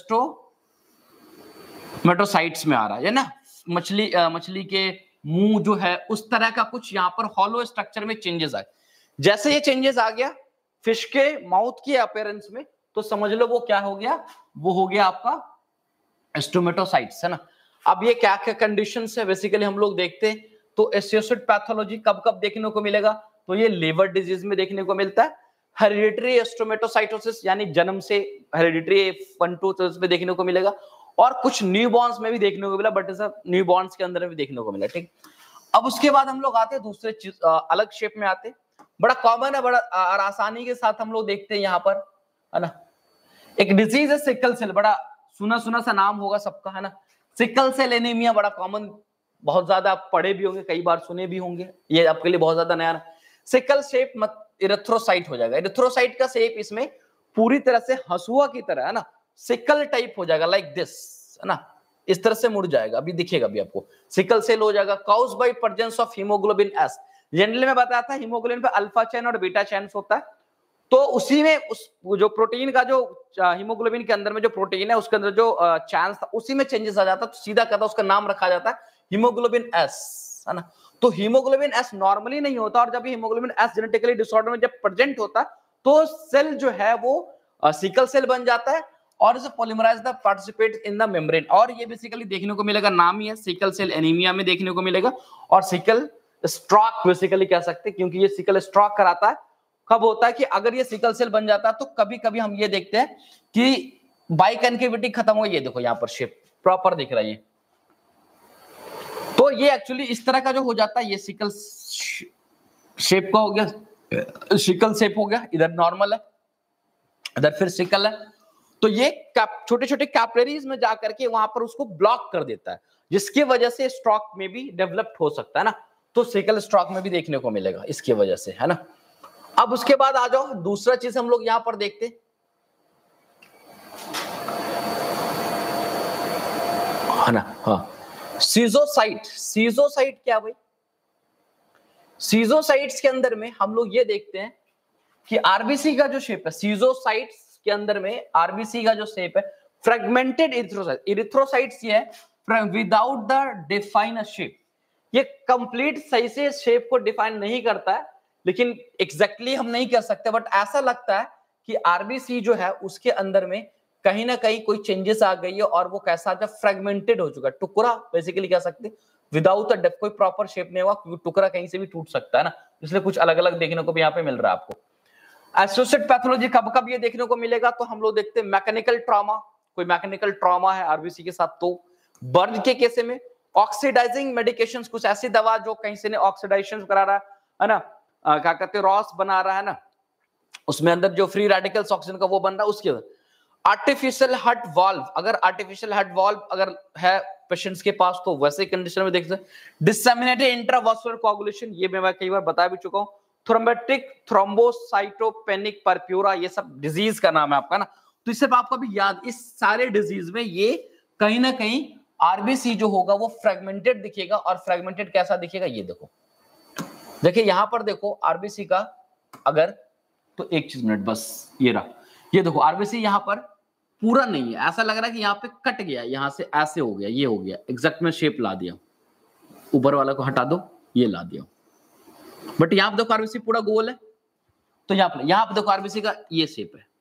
स्टोमेटोसाइट्स में आ रहा है ना, मछली के मुंह जो है उस तरह का कुछ यहाँ पर हॉलो स्ट्रक्चर में चेंजेस आए। जैसे ये चेंजेस आ गया फिश के माउथ की अपीयरेंस में, तो समझ लो वो क्या हो गया, वो हो गया आपका स्टोमेटोसाइट्स, है ना। अब ये क्या क्या कंडीशन है बेसिकली हम लोग देखते हैं, तो एसोसिएटेड पैथोलॉजी कब कब देखने को मिलेगा, तो ये लिवर डिजीज में देखने को मिलता है, हेरिडिटरी स्टोमेटोसाइटोसिस यानी जन्म से हेरिडिटरी 1-2 में देखने को मिलेगा, और कुछ न्यूबॉर्न्स में भी देखने को मिला, बट न्यूबॉर्न्स के अंदर भी देखने को मिला, ठीक। अब उसके बाद हम लोग आते हैं दूसरे चीज, अलग शेप में आते, बड़ा कॉमन है, बड़ा आसानी के साथ हम लोग देखते हैं यहाँ पर, है ना। एक डिजीज है सिकल सेल, बड़ा सुना सुना सा नाम होगा सबका, है ना, सिकल सेल एनीमिया, बड़ा कॉमन, बहुत ज्यादा आप पढ़े भी होंगे, कई बार सुने भी होंगे, ये आपके लिए बहुत ज्यादा नया। सिकल शेप मत इरिथ्रोसाइट हो जाएगा, इरिथ्रोसाइट का शेप इसमें पूरी तरह से हसुआ की तरह, है ना, सिकल टाइप हो जाएगा, लाइक दिस, है ना, इस तरह से मुड़ जाएगा, अभी दिखेगा भी आपको, सिकल सेल हो जाएगा, caused by presence of haemoglobin S. Generally में बताया था हीमोग्लोबिन पे अल्फा चेन और बीटा चेन होता है, तो उसी में उस जो प्रोटीन का जो हीमोग्लोबिन के अंदर में जो प्रोटीन है उसके अंदर जो चांस था उसी में चेंजेस आ जाता है, तो सीधा कहता उसका नाम रखा जाता है हीमोग्लोबिन एस, है ना। तो हीमोग्लोबिन एस नॉर्मली नहीं होता, और जब हीमोग्लोबिन एस जेनेटिकली डिसऑर्डर में जब प्रेजेंट होता है तो सेल जो है वो सिकल सेल बन जाता है, और इसे polymerise the participate in the membrane, और ये बेसिकली देखने को मिलेगा, नाम ही है सिकल सेल एनीमिया में देखने को मिलेगा, और सिकल स्ट्रोक बेसिकली कह सकते हैं, क्योंकि ये सिकल स्ट्रोक कराता है। कब होता है कि अगर ये सिकल सेल बन जाता है तो कभी कभी हम ये देखते हैं कि बाइकन्केविटी खत्म हो, ये देखो यहाँ पर शेप प्रॉपर दिख रहा है, ये एक्चुअली इस तरह का जो हो जाता है, ये सिकल शेप का हो गया, सिकल शेप हो गया, इधर नॉर्मल है, इधर फिर सिकल है। तो ये छोटे छोटे कैपिलरीज में जाकर के वहां पर उसको ब्लॉक कर देता है, जिसकी वजह से स्ट्रोक में भी डेवलप्ड हो सकता है ना। तो सिकल स्ट्रोक में भी देखने को मिलेगा इसकी वजह से, है ना। अब उसके बाद आ जाओ, दूसरा चीज हम लोग यहां पर देखते है ना। हाँ, सीजोसाइट। सीजोसाइट क्या भाई? सीजोसाइट्स के अंदर में हम लोग ये देखते हैं कि आरबीसी का जो शेप है, सीजोसाइट्स के अंदर में आरबीसी का जो शेप है, फ्रेगमेंटेड इरिथ्रोसाइट। इरिथ्रोसाइट्स ये है विदाउट द डिफाइन शेप, ये कंप्लीट सही से शेप को डिफाइन नहीं करता है, लेकिन एग्जैक्टली हम नहीं कह सकते, बट ऐसा लगता है कि आरबीसी जो है उसके अंदर में कहीं ना कहीं कोई चेंजेस आ गई है और वो कैसा था, फ्रेगमेंटेड हो चुका है, टुकड़ा बेसिकली कह सकते, विदाउट अ डेप्थ, कोई प्रॉपर शेप नहीं हुआ, क्योंकि टुकड़ा कहीं से भी टूट सकता है ना, इसलिए कुछ अलग अलग देखने को भी यहाँ पे मिल रहा है आपको। एसोसिएट पैथोलॉजी कब कब ये देखने को मिलेगा, तो हम लोग देखते हैं मैकेनिकल ट्रॉमा, कोई मैकेनिकल ट्रॉमा है आरबीसी के साथ, तो बर्न के केस में ऑक्सीडाइजिंग मेडिकेशंस, कुछ ऐसी दवा जो कहीं से ने ऑक्सीडाइजेशन करा रहा है ना, क्या कहते हैं, रॉस बना रहा है ना, उसमें अंदर जो फ्री रेडिकल्स ऑक्सीजन का वो बन रहा है, उसके आर्टिफिशियल हार्ट वाल्व, अगर आर्टिफिशियल हार्ट वाल्व अगर है पेशेंट्स के पास, तो वैसे कंडीशन में देखते हैं। डिसेमिनेटेड इंट्रावास्कुलर कोआगुलेशन, ये मैं कई बार बता भी चुका हूं। थ्रोम्बोटिक थ्रोम्बोसाइटोपेनिक परप्यूरा, ये सब डिजीज का नाम है आपका ना, तो इससे आपको भी याद, इस सारे डिजीज में ये कहीं ना कहीं आरबीसी जो होगा वो फ्रेगमेंटेड दिखेगा, और फ्रेगमेंटेड कैसा दिखेगा, ये देखो, देखिए यहां पर देखो आरबीसी का, अगर तो एक चीज मिनट बस, ये रहा, ये देखो आरबीसी यहां पर पूरा नहीं है, ऐसा लग रहा है कि यहाँ पे कट गया, यहां से ऐसे हो गया, ये हो गया, एग्जैक्ट में शेप ला दिया, ऊपर वाला को हटा दो, ये ला दिया, बट यहां पे देखो आरबीसी पूरा गोल है, तो यहां पे देखो आरबीसी का ये शेप है,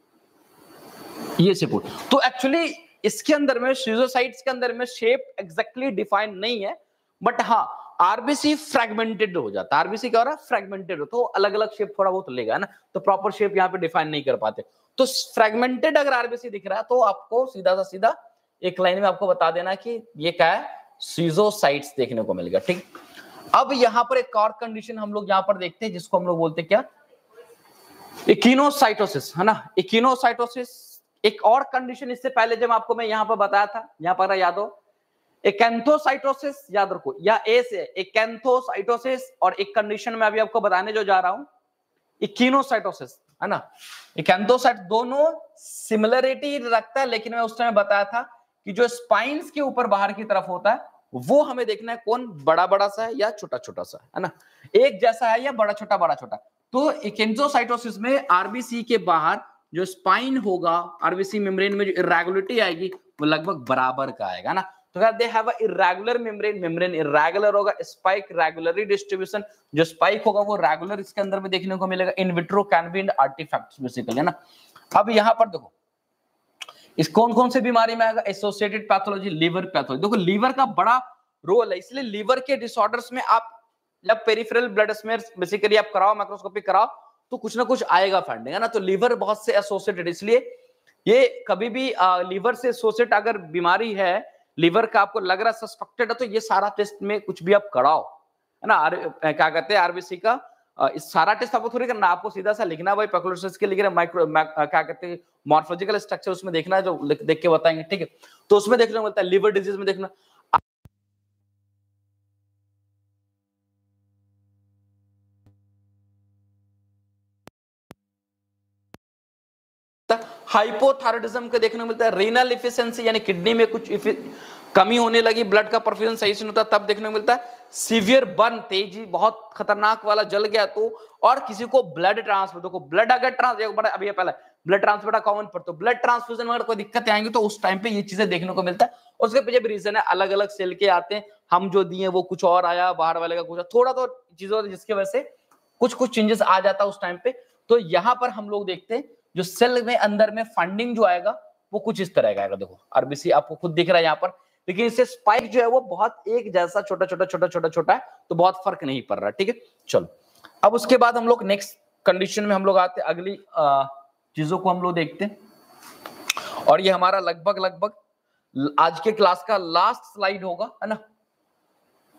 ये शेप। तो एक्चुअली इसके अंदर में सीजोसाइट्स के अंदर में शेप एग्जैक्टली डिफाइन नहीं है, बट हाँ आरबीसी फ्रेगमेंटेड हो जाता है, आरबीसी क्या हो रहा है, फ्रेगमेंटेड हो, तो अलग अलग शेप थोड़ा बहुत लेगा ना, तो प्रॉपर शेप यहाँ पे डिफाइन नहीं कर पाते। तो फ्रेगमेंटेड अगर आरबीसी दिख रहा है तो आपको सीधा सा सीधा एक लाइन में आपको बता देना कि ये क्या है, सीजोसाइट्स देखने को मिलेगा, ठीक। अब यहाँ पर एक और कंडीशन हम लोग यहाँ पर देखते हैं, जिसको हम लोग बोलते हैं क्या, इकिनोसाइटोसिस, है ना। इकिनोसाइटोसिस एक और कंडीशन, इससे पहले जब आपको मैं यहाँ पर बताया था, यहाँ पर याद हो, एकेंथोसाइटोसिस याद रखो, या ए से एकेंथोसाइटोसिस, और एक कंडीशन में अभी आपको बताने जो जा रहा हूं, इकिनोसाइटोसिस, है ना। एकेंथोसाइट दोनों सिमिलरिटी रखता है, लेकिन मैं उस समय बताया था कि जो स्पाइन्स के ऊपर बाहर की तरफ होता है वो हमें देखना है, कौन बड़ा बड़ा सा है या छोटा छोटा सा है ना, एक जैसा है या बड़ा छोटा। तो एकेंथोसाइटोसिस में आरबीसी के बाहर जो स्पाइन होगा, आरबीसी मेम्ब्रेन में जो इरेगुलरिटी आएगी वो लगभग बराबर का आएगा ना। तो they have a irregular membrane irregular होगा, स्पाइक रेगुलरली डिस्ट्रीब्यूशन, जो स्पाइक होगा वो रेगुलर इसके अंदर में देखने को मिलेगा। In vitro can be artefacts basically, है ना। अब यहां पर देखो इस कौन कौन से बीमारी में आएगा, एसोसिएटेड पैथोलॉजी, लीवर पैथोलॉजी, देखो लीवर का बड़ा रोल है, इसलिए लीवर के डिसऑर्डर्स में आप जब पेरिफेरल ब्लड स्मेयर बेसिकली आप कराओ, माइक्रोस्कोपी कराओ, तो कुछ ना कुछ आएगा फाइंडिंग, है ना। तो लीवर बहुत से एसोसिएटेड, इसलिए ये कभी भी लीवर से एसोसिएट अगर बीमारी है, लीवर का आपको लग रहा सस्पेक्टेड है, तो ये सारा टेस्ट में कुछ भी आप कराओ, है ना। क्या कहते हैं आरबीसी का इस सारा टेस्ट आपको थोड़ी करना, आपको सीधा सा लिखना भाई पैथोलॉजिस्ट के लिख रहे माइक्रो क्या कहते हैं मॉर्फोलॉजिकल स्ट्रक्चर उसमें देखना है, जो देख के बताएंगे, ठीक है। तो उसमें देखने को मिलता है लिवर डिजीज में देखना, हाइपोथायराइडिज्म के देखने को मिलता है, रीनल इफिशिएंसी यानी किडनी में कुछ कमी होने लगी, ब्लड का परफ्यूजन सही से नहीं होता, तब देखने को मिलता है। सीवियर बर्न, तेजी बहुत खतरनाक वाला जल गया तो, और किसी को ब्लड ट्रांसफर, देखो ब्लड अगर अभी ये पहले ब्लड ट्रांसफर कॉमन पर, तो ब्लड ट्रांसफ्यूजन में अगर कोई दिक्कत आएंगी तो उस टाइम पे ये चीजें देखने को मिलता है। और उसके पीछे भी रीजन है, अलग अलग सेल के आते हैं, हम जो दिए वो कुछ और आया, बाहर वाले का कुछ थोड़ा तो चीजों जिसकी वजह से कुछ चेंजेस आ जाता है उस टाइम पे। तो यहाँ पर हम लोग देखते हैं जो सेल में अंदर में फंडिंग जो आएगा वो कुछ इस तरह का आएगा, देखो आरबीसी आपको खुद दिख रहा है यहाँ पर, लेकिन इससे स्पाइक जो है वो बहुत एक जैसा छोटा है, तो बहुत फर्क नहीं पड़ रहा, ठीक है। चलो अब उसके बाद हम लोग नेक्स्ट कंडीशन में हम लोग आते हैं, अगली चीजों को हम लोग देखते हैं, और ये हमारा लगभग आज के क्लास का लास्ट स्लाइड होगा, है ना।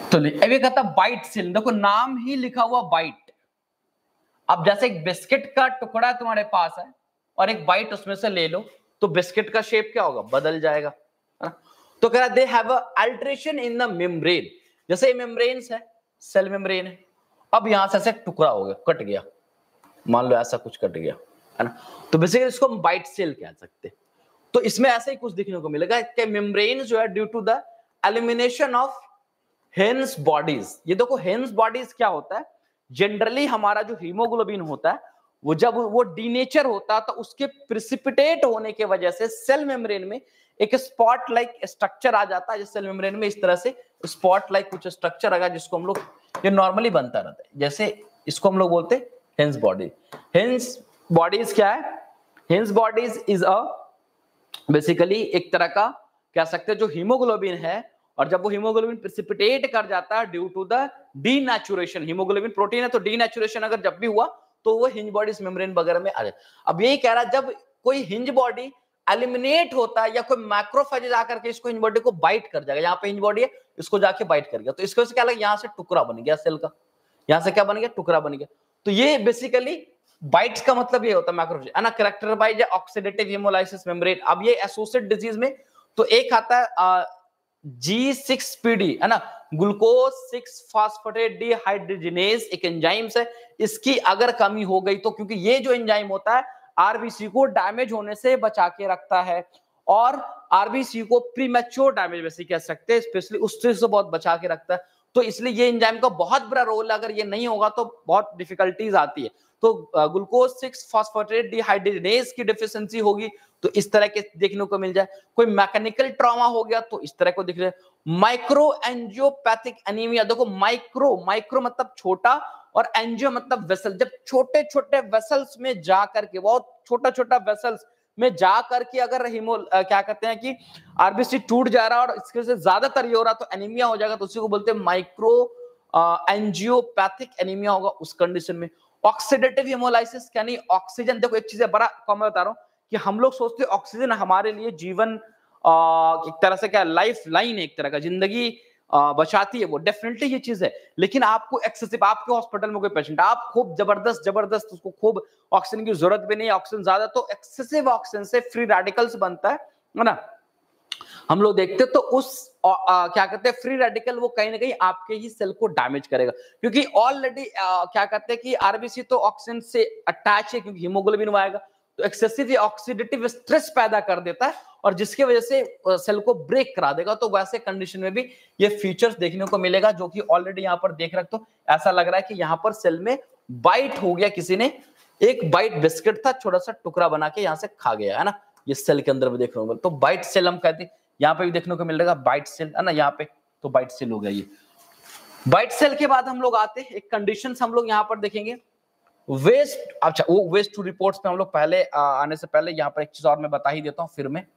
तो अब ये कहता बाइट सेल, देखो नाम ही लिखा हुआ बाइट। अब जैसे एक बिस्किट का टुकड़ा तुम्हारे पास है और एक बाइट उसमें से ले लो, तो बिस्किट का शेप क्या होगा, बदल जाएगा, है ना। तो कह रहा they have a alteration in the membrane, जैसे मेम्ब्रेन्स है, सेल मेम्ब्रेन है, अब यहां से ऐसे टुकड़ा हो गया, कट गया, मान लो ऐसा कुछ कट गया, है ना, तो बेसिकली इसको हम बाइट सेल कह सकते हैं। तो इसमें ऐसा ही कुछ देखने को मिलेगा कि मेम्ब्रेन जो है due to the elimination of Heinz bodies, ये देखो हेन्स बॉडीज क्या होता है, जनरली हमारा जो हीमोग्लोबिन होता है वो जब वो डीनेचर होता है तो उसके प्रिसिपिटेट होने के वजह से सेल मेम्ब्रेन में एक स्पॉट लाइक स्ट्रक्चर आ जाता है, जिस सेल मेम्ब्रेन में इस तरह से स्पॉट लाइक कुछ स्ट्रक्चर आएगा, जिसको हम लोग, ये नॉर्मली बनता रहता है, जैसे इसको हम लोग बोलते हैं हेन्स बॉडी। हेन्स बॉडीज क्या है, Heinz bodies is a basically एक तरह का कह सकते हैं जो हीमोग्लोबिन है, और जब वो हीमोग्लोबिन प्रेसिपिटेट कर जाता है due to the denaturation, haemoglobin protein है तो डीनेचुरेशन अगर जब भी हुआ तो वो हिंज बॉडीज मेम्ब्रेन वगैरह में आ जाए। अब यही कह रहा है जब कोई हिंज बॉडी एलिमिनेट होता है या कोई मैक्रोफेज आकर के इसको हिंज बॉडी को बाइट कर जाएगा, यहाँ पे हिंज बॉडी है इसको जाके बाइट कर गया, तो इसको क्या लगा, यहाँ से टुकड़ा बन गया सेल का, यहाँ से क्या बन गया, टुकड़ा बन गया। तो ये बेसिकली बाइट्स का मतलब ये होता है मैक्रोफेज, है ना, character by oxidative haemolysis membrane. अब ये एसोसिएट डिजीज में तो एक आता है G6PD, है ना, ग्लूकोज 6 फास्फेट डिहाइड्रोजिनेज, एक एंजाइम्स है, इसकी अगर कमी हो गई तो, क्योंकि ये जो एंजाइम होता है आरबीसी को डैमेज होने से बचा के रखता है, और आरबीसी को प्रीमैच्योर डैमेज वैसे कह सकते हैं, स्पेशली उससे बहुत बचा के रखता है। तो इसलिए ये एंजाइम का बहुत बड़ा रोल है, अगर ये नहीं होगा तो बहुत डिफिकल्टीज आती है। तो ग्लूकोज 6 फास्फेट डिहाइड्रोजिनेज की डिफिशियंसी होगी तो इस तरह के देखने को मिल जाए, कोई मैकेनिकल ट्रॉमा हो गया तो इस तरह को दिख रहा है। माइक्रो एंजियोपैथिक एनीमिया, देखो माइक्रो, माइक्रो मतलब छोटा और एंजियो मतलब वेसल, जब छोटे छोटे वेसल्स में जा करके, बहुत छोटा छोटा वेसल्स में जा करके अगर क्या कहते हैं कि आरबीसी टूट जा रहा है और इसके से ज्यादातर ये हो रहा तो एनीमिया हो जाएगा, तो उसी को बोलते हैं माइक्रो एंजियोपैथिक एनीमिया होगा उस कंडीशन में। ऑक्सीडेटिव हेमोलाइसिस यानी ऑक्सीजन, देखो एक चीज है बड़ा कॉमन बता रहा हूं कि हम लोग सोचते हैं ऑक्सीजन हमारे लिए जीवन एक तरह से क्या लाइफ लाइन है, एक तरह का जिंदगी बचाती है, वो डेफिनेटली ये चीज है, लेकिन आपको एक्सेसिव, आपके हॉस्पिटल में कोई पेशेंट आप खूब जबरदस्त उसको खूब ऑक्सीजन की जरूरत भी नहीं, ऑक्सीजन ज्यादा, तो एक्सेसिव ऑक्सीजन से फ्री रेडिकल्स बनता है ना, हम लोग देखते तो उस क्या कहते हैं फ्री रेडिकल वो कहीं ना कहीं आपके ही सेल को डैमेज करेगा, क्योंकि ऑलरेडी क्या कहते हैं कि आरबीसी तो ऑक्सीजन से अटैच है, क्योंकि हीमोग्लोबिन आएगा तो एक्सेसिव ऑक्सीडेटिव स्ट्रेस पैदा कर देता है और जिसकी वजह से सेल को ब्रेक करा देगा। तो वैसे कंडीशन में भी ये फीचर्स देखने को मिलेगा, जो कि ऑलरेडी यहाँ पर देख रखते हो, ऐसा लग रहा है कि यहाँ पर सेल में बाइट हो गया, किसी ने एक बाइट बिस्किट था छोटा सा टुकड़ा बना के यहाँ से खा गया, है ना, ये सेल के अंदर में देख रहे हो, तो बाइट सेल हम कहते हैं, यहाँ पे भी देखने को मिलेगा बाइट सेल, है ना, यहाँ पे तो बाइट सेल हो गया ये। बाइट सेल के बाद हम लोग आते हैं एक कंडीशन हम लोग यहाँ पर देखेंगे वेस्ट, अच्छा वो वेस्ट टू रिपोर्ट्स पे हम लोग पहले आने से पहले यहाँ पर एक चीज और मैं बता ही देता हूँ फिर में,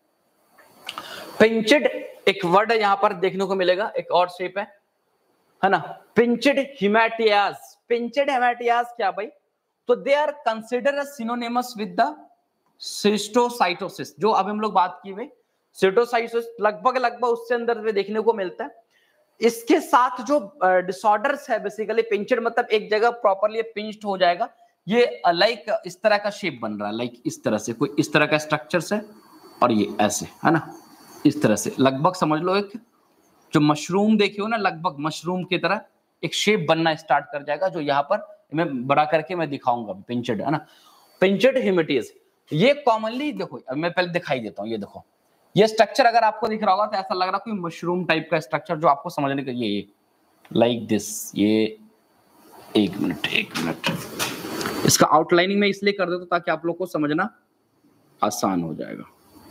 पिंचड एक वर्ड है यहाँ पर देखने को मिलेगा, एक और शेप है ना, पिंचड हेमाटियाज। पिंचड हेमाटियाज क्या भाई, तो they are consider as synonymous with the schistocytosis, जो अब हम लोग बात की हुई सिटोसाइटोसिस लगभग उससे अंदर में देखने को मिलता है। इसके साथ जो डिसऑर्डर्स है बेसिकली, पिंचड मतलब एक जगह प्रॉपर्ली पिंच्ड हो जाएगा, ये लाइक इस तरह का शेप बन रहा है, लाइक इस तरह से, कोई इस तरह का स्ट्रक्चर है और ये ऐसे, है ना, इस तरह से लगभग समझ लो एक जो मशरूम देखे हो ना, लगभग मशरूम की तरह एक शेप बनना स्टार्ट कर जाएगा, जो यहाँ पर मैं बड़ा करके मैं दिखाऊंगा, पिंचड, है ना, पिंचड हेमेटियस। ये कॉमनली देखो, अब मैं पहले दिखाई देता हूँ, ये देखो ये स्ट्रक्चर अगर आपको दिख रहा होगा तो ऐसा लग रहा है कोई मशरूम टाइप का स्ट्रक्चर, जो आपको समझने का ये लाइक दिस, ये एक मिनट इसका आउटलाइनिंग में इसलिए कर देता हूं ताकि आप लोग को समझना आसान हो जाएगा।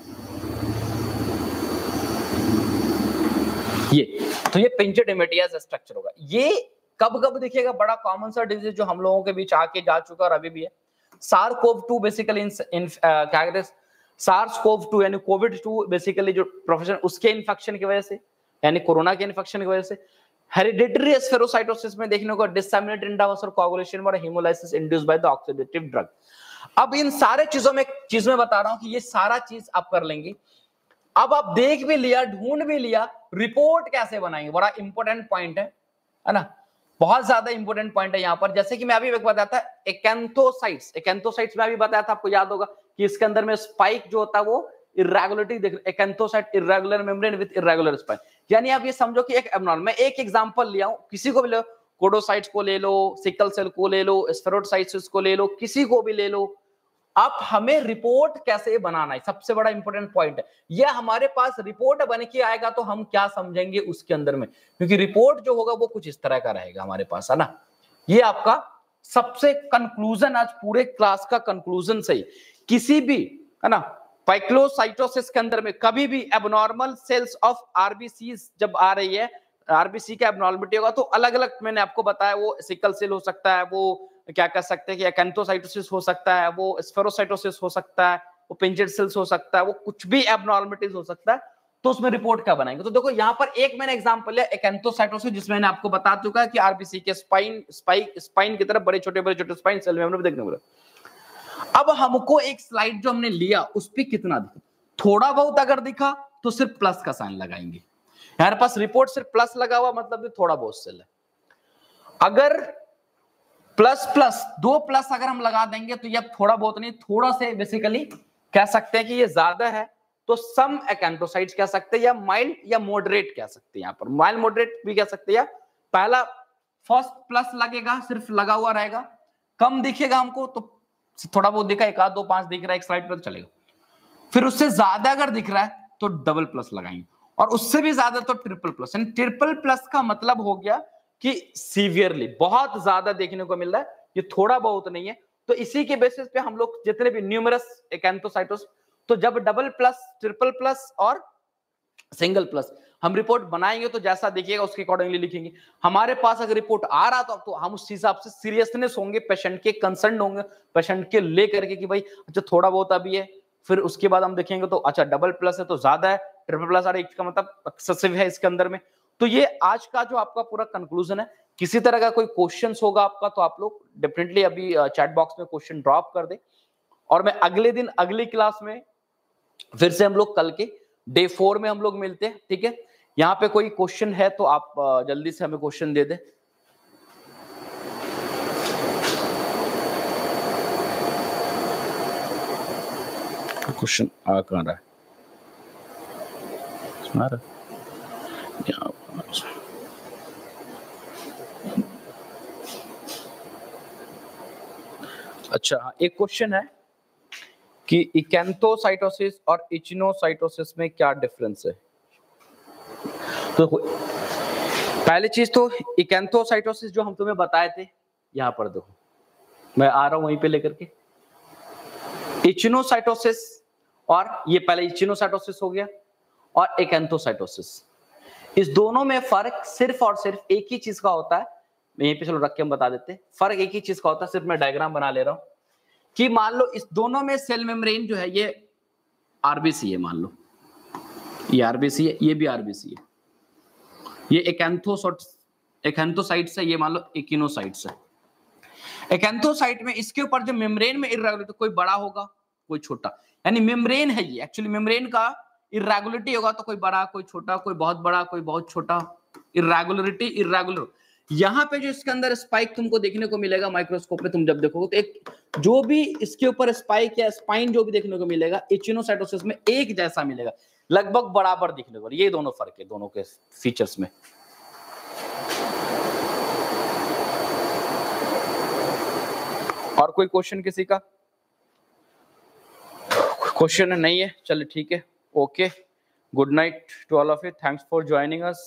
ये पिंचड हेमेटियस स्ट्रक्चर होगा, ये कब दिखेगा, बड़ा कॉमन सा डिजीज जो हम लोगों के बीच आके जा चुका और अभी भी है, SARS-CoV-2 बेसिकली क्या कहते हैं SARS-CoV-2 यानी कोविड-2 बेसिकली जो प्रोफेशन उसके इन्फेक्शन की वजह से, यानी कोरोना के इन्फेक्शन की वजह से, हेरिडिटरी स्फेरोसाइटोसिस में देखने को डिसेमिनेटेड इंट्रावेस्कुलर कोआगुलेशन और haemolysis induced by the oxidative drug. अब इन सारे चीजों में चीज में बता रहा हूं कि ये सारा चीज आप कर लेंगे। अब आप देख भी लिया, ढूंढ भी लिया, रिपोर्ट कैसे बनाएंगे, बड़ा इंपॉर्टेंट पॉइंट है, है ना। बहुत ज्यादा इंपॉर्टेंट पॉइंट है यहाँ पर, जैसे कि मैं अभी बताया था एक्एंथोसाइट्स में अभी बताया था, आपको याद होगा कि इसके अंदर में स्पाइक जो होता है वो इरेगुलरिटी देख, acanthocyte irregular membrane with irregular spike, यानी आप ये समझो कि एक एब्नॉर्मल, मैं एक एग्जांपल लिया हूं, किसी को भी लो, कोडोसाइट्स को ले लो, सिकल सेल को ले लो, स्फेरोसाइट्स को ले लो, किसी को भी ले लो, अब हमें रिपोर्ट कैसे बनाना है, सबसे बड़ा इंपॉर्टेंट पॉइंट है। यह हमारे पास रिपोर्ट बन के आएगा तो हम क्या समझेंगे उसके अंदर में, क्योंकि रिपोर्ट जो होगा वो कुछ इस तरह का रहेगा हमारे पास, है ना। ये आपका सबसे कंक्लूजन, आज पूरे क्लास का कंक्लूजन सही, किसी भी, है ना, पाइक्लोसाइटोसिस के अंदर में कभी भी एबनॉर्मल सेल्स ऑफ आरबीसी जब आ रही है, आरबीसी का एबनॉर्मलिटी होगा तो अलग अलग, मैंने आपको बताया, वो सिकल सेल हो सकता है, वो क्या कर सकते हैं कि एक्एंथोसाइटोसिस हो सकता है, वो स्फेरोसाइटोसिस हो सकता है, वो पिंचेड सेल्स हो सकता है, वो कुछ भी एबनॉर्मलिटीज हो सकता है, तो उसमें रिपोर्ट क्या बनाएंगे। तो देखो यहाँ पर एक मैंने एग्जांपल लिया एक्एंथोसाइटोसिस, जिसमें मैंने आपको बता चुका है कि आरबीसी के स्पाइन की तरफ बड़े छोटे स्पाइन सेल में देखने को। अब हमको एक स्लाइड जो हमने लिया उस पर कितना दिखा, थोड़ा बहुत अगर दिखा तो सिर्फ प्लस का साइन लगाएंगे, हमारे पास रिपोर्ट सिर्फ प्लस लगा हुआ मतलब थोड़ा बहुत सेल है। अगर प्लस प्लस 2 प्लस अगर हम लगा देंगे तो ये थोड़ा बहुत नहीं, थोड़ा से बेसिकली कह सकते हैं कि ये ज्यादा है, तो सम एक्एंथोसाइट्स कह सकते हैं, या माइल्ड या मॉडरेट कह सकते हैं। यहाँ पर माइल्ड मॉडरेट भी कह सकते हैं। पहला फर्स्ट प्लस लगेगा, सिर्फ लगा हुआ रहेगा, कम दिखेगा हमको तो थोड़ा बहुत दिखा, 1 2 5 दिख रहा है एक स्लाइड पर तो चलेगा। फिर उससे ज्यादा अगर दिख रहा है तो डबल प्लस लगाएंगे, और उससे भी ज्यादा तो ट्रिपल प्लस। ट्रिपल प्लस का मतलब हो गया कि सीवियरली, बहुत ज्यादा देखने को मिल रहा है, ये थोड़ा बहुत नहीं है। तो इसी के बेसिस पे हम लोग जितने भी न्यूमरस एक्एंथोसाइटोस, तो जब डबल प्लस, ट्रिपल प्लस और सिंगल प्लस हम रिपोर्ट बनाएंगे तो जैसा देखिएगा उसके अकॉर्डिंगली लिखेंगे। हमारे पास अगर रिपोर्ट आ रहा तो हम उस हिसाब से सीरियसनेस होंगे, पेशेंट के कंसर्न होंगे, पेशेंट के लेकर के कि भाई अच्छा थोड़ा बहुत अभी है, फिर उसके बाद हम देखेंगे तो अच्छा डबल प्लस है तो ज्यादा है, ट्रिपल प्लस आ रहा है इसका मतलब एक्सेसिव है इसके अंदर में। तो ये आज का जो आपका पूरा कंक्लूजन है। किसी तरह का कोई क्वेश्चंस होगा आपका तो आप लोग डेफिनेटली अभी चैट बॉक्स में क्वेश्चन ड्रॉप कर दे, और मैं अगले दिन अगली क्लास में फिर से हम लोग कल के डे 4 में हम लोग मिलते हैं, ठीक है। यहाँ पे कोई क्वेश्चन है तो आप जल्दी से हमें क्वेश्चन दे दे। क्वेश्चन आ कहाँ रहा है, सुना रहा? अच्छा हाँ, एक क्वेश्चन है कि एक्एंथोसाइटोसिस और इचिनोसाइटोसिस में क्या डिफरेंस है। तो पहली चीज तो एक्एंथोसाइटोसिस जो हम तुम्हें बताए थे, यहां पर देखो मैं आ रहा हूं वहीं पे लेकर के, इचिनोसाइटोसिस, और ये पहले इचिनोसाइटोसिस हो गया और एक्एंथोसाइटोसिस, इस दोनों में फर्क सिर्फ और सिर्फ एक ही चीज का होता है। मैं यहीं पे चलो रख के हम बता देते हैं, फर्क एक ही चीज का होता है, सिर्फ मैं डायग्राम बना ले रहा हूं कि मान लो इस दोनों में सेल मेम्ब्रेन जो है ये आरबीसी है, मान लो ये आरबीसी है, ये भी आरबीसी है, ये एक्एंथोसाइट्स है, ये मान लो इकिनोसाइट्स है। एक्एंथोसाइट में इसके ऊपर जो मेम्ब्रेन में इरेगुलरिटी, कोई बड़ा होगा कोई छोटा, यानी मेम्ब्रेन है ये, एक्चुअली मेम्ब्रेन का इरेगुलरिटी होगा तो कोई बड़ा कोई छोटा, कोई बहुत बड़ा कोई बहुत छोटा, इरेगुलरिटी इरेगुलर। यहाँ पे जो इसके अंदर स्पाइक तुमको देखने को मिलेगा माइक्रोस्कोप में, तुम जब देखोगे तो एक जो भी इसके ऊपर स्पाइक या स्पाइन जो भी देखने को मिलेगा इचिनोसाइटोसिस में एक जैसा मिलेगा, लगभग बराबर दिखने को। ये दोनों फर्क है दोनों के फीचर्स में। और कोई क्वेश्चन किसी का? क्वेश्चन नहीं है, चलिए ठीक है, okay, good night to all of you, thanks for joining us.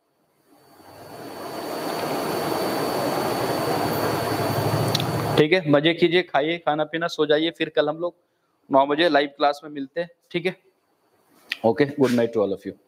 ठीक है, मजे कीजिए, खाइए खाना पीना, सो जाइए, फिर कल हम लोग 9 बजे लाइव क्लास में मिलते हैं, ठीक है। Okay, good night to all of you.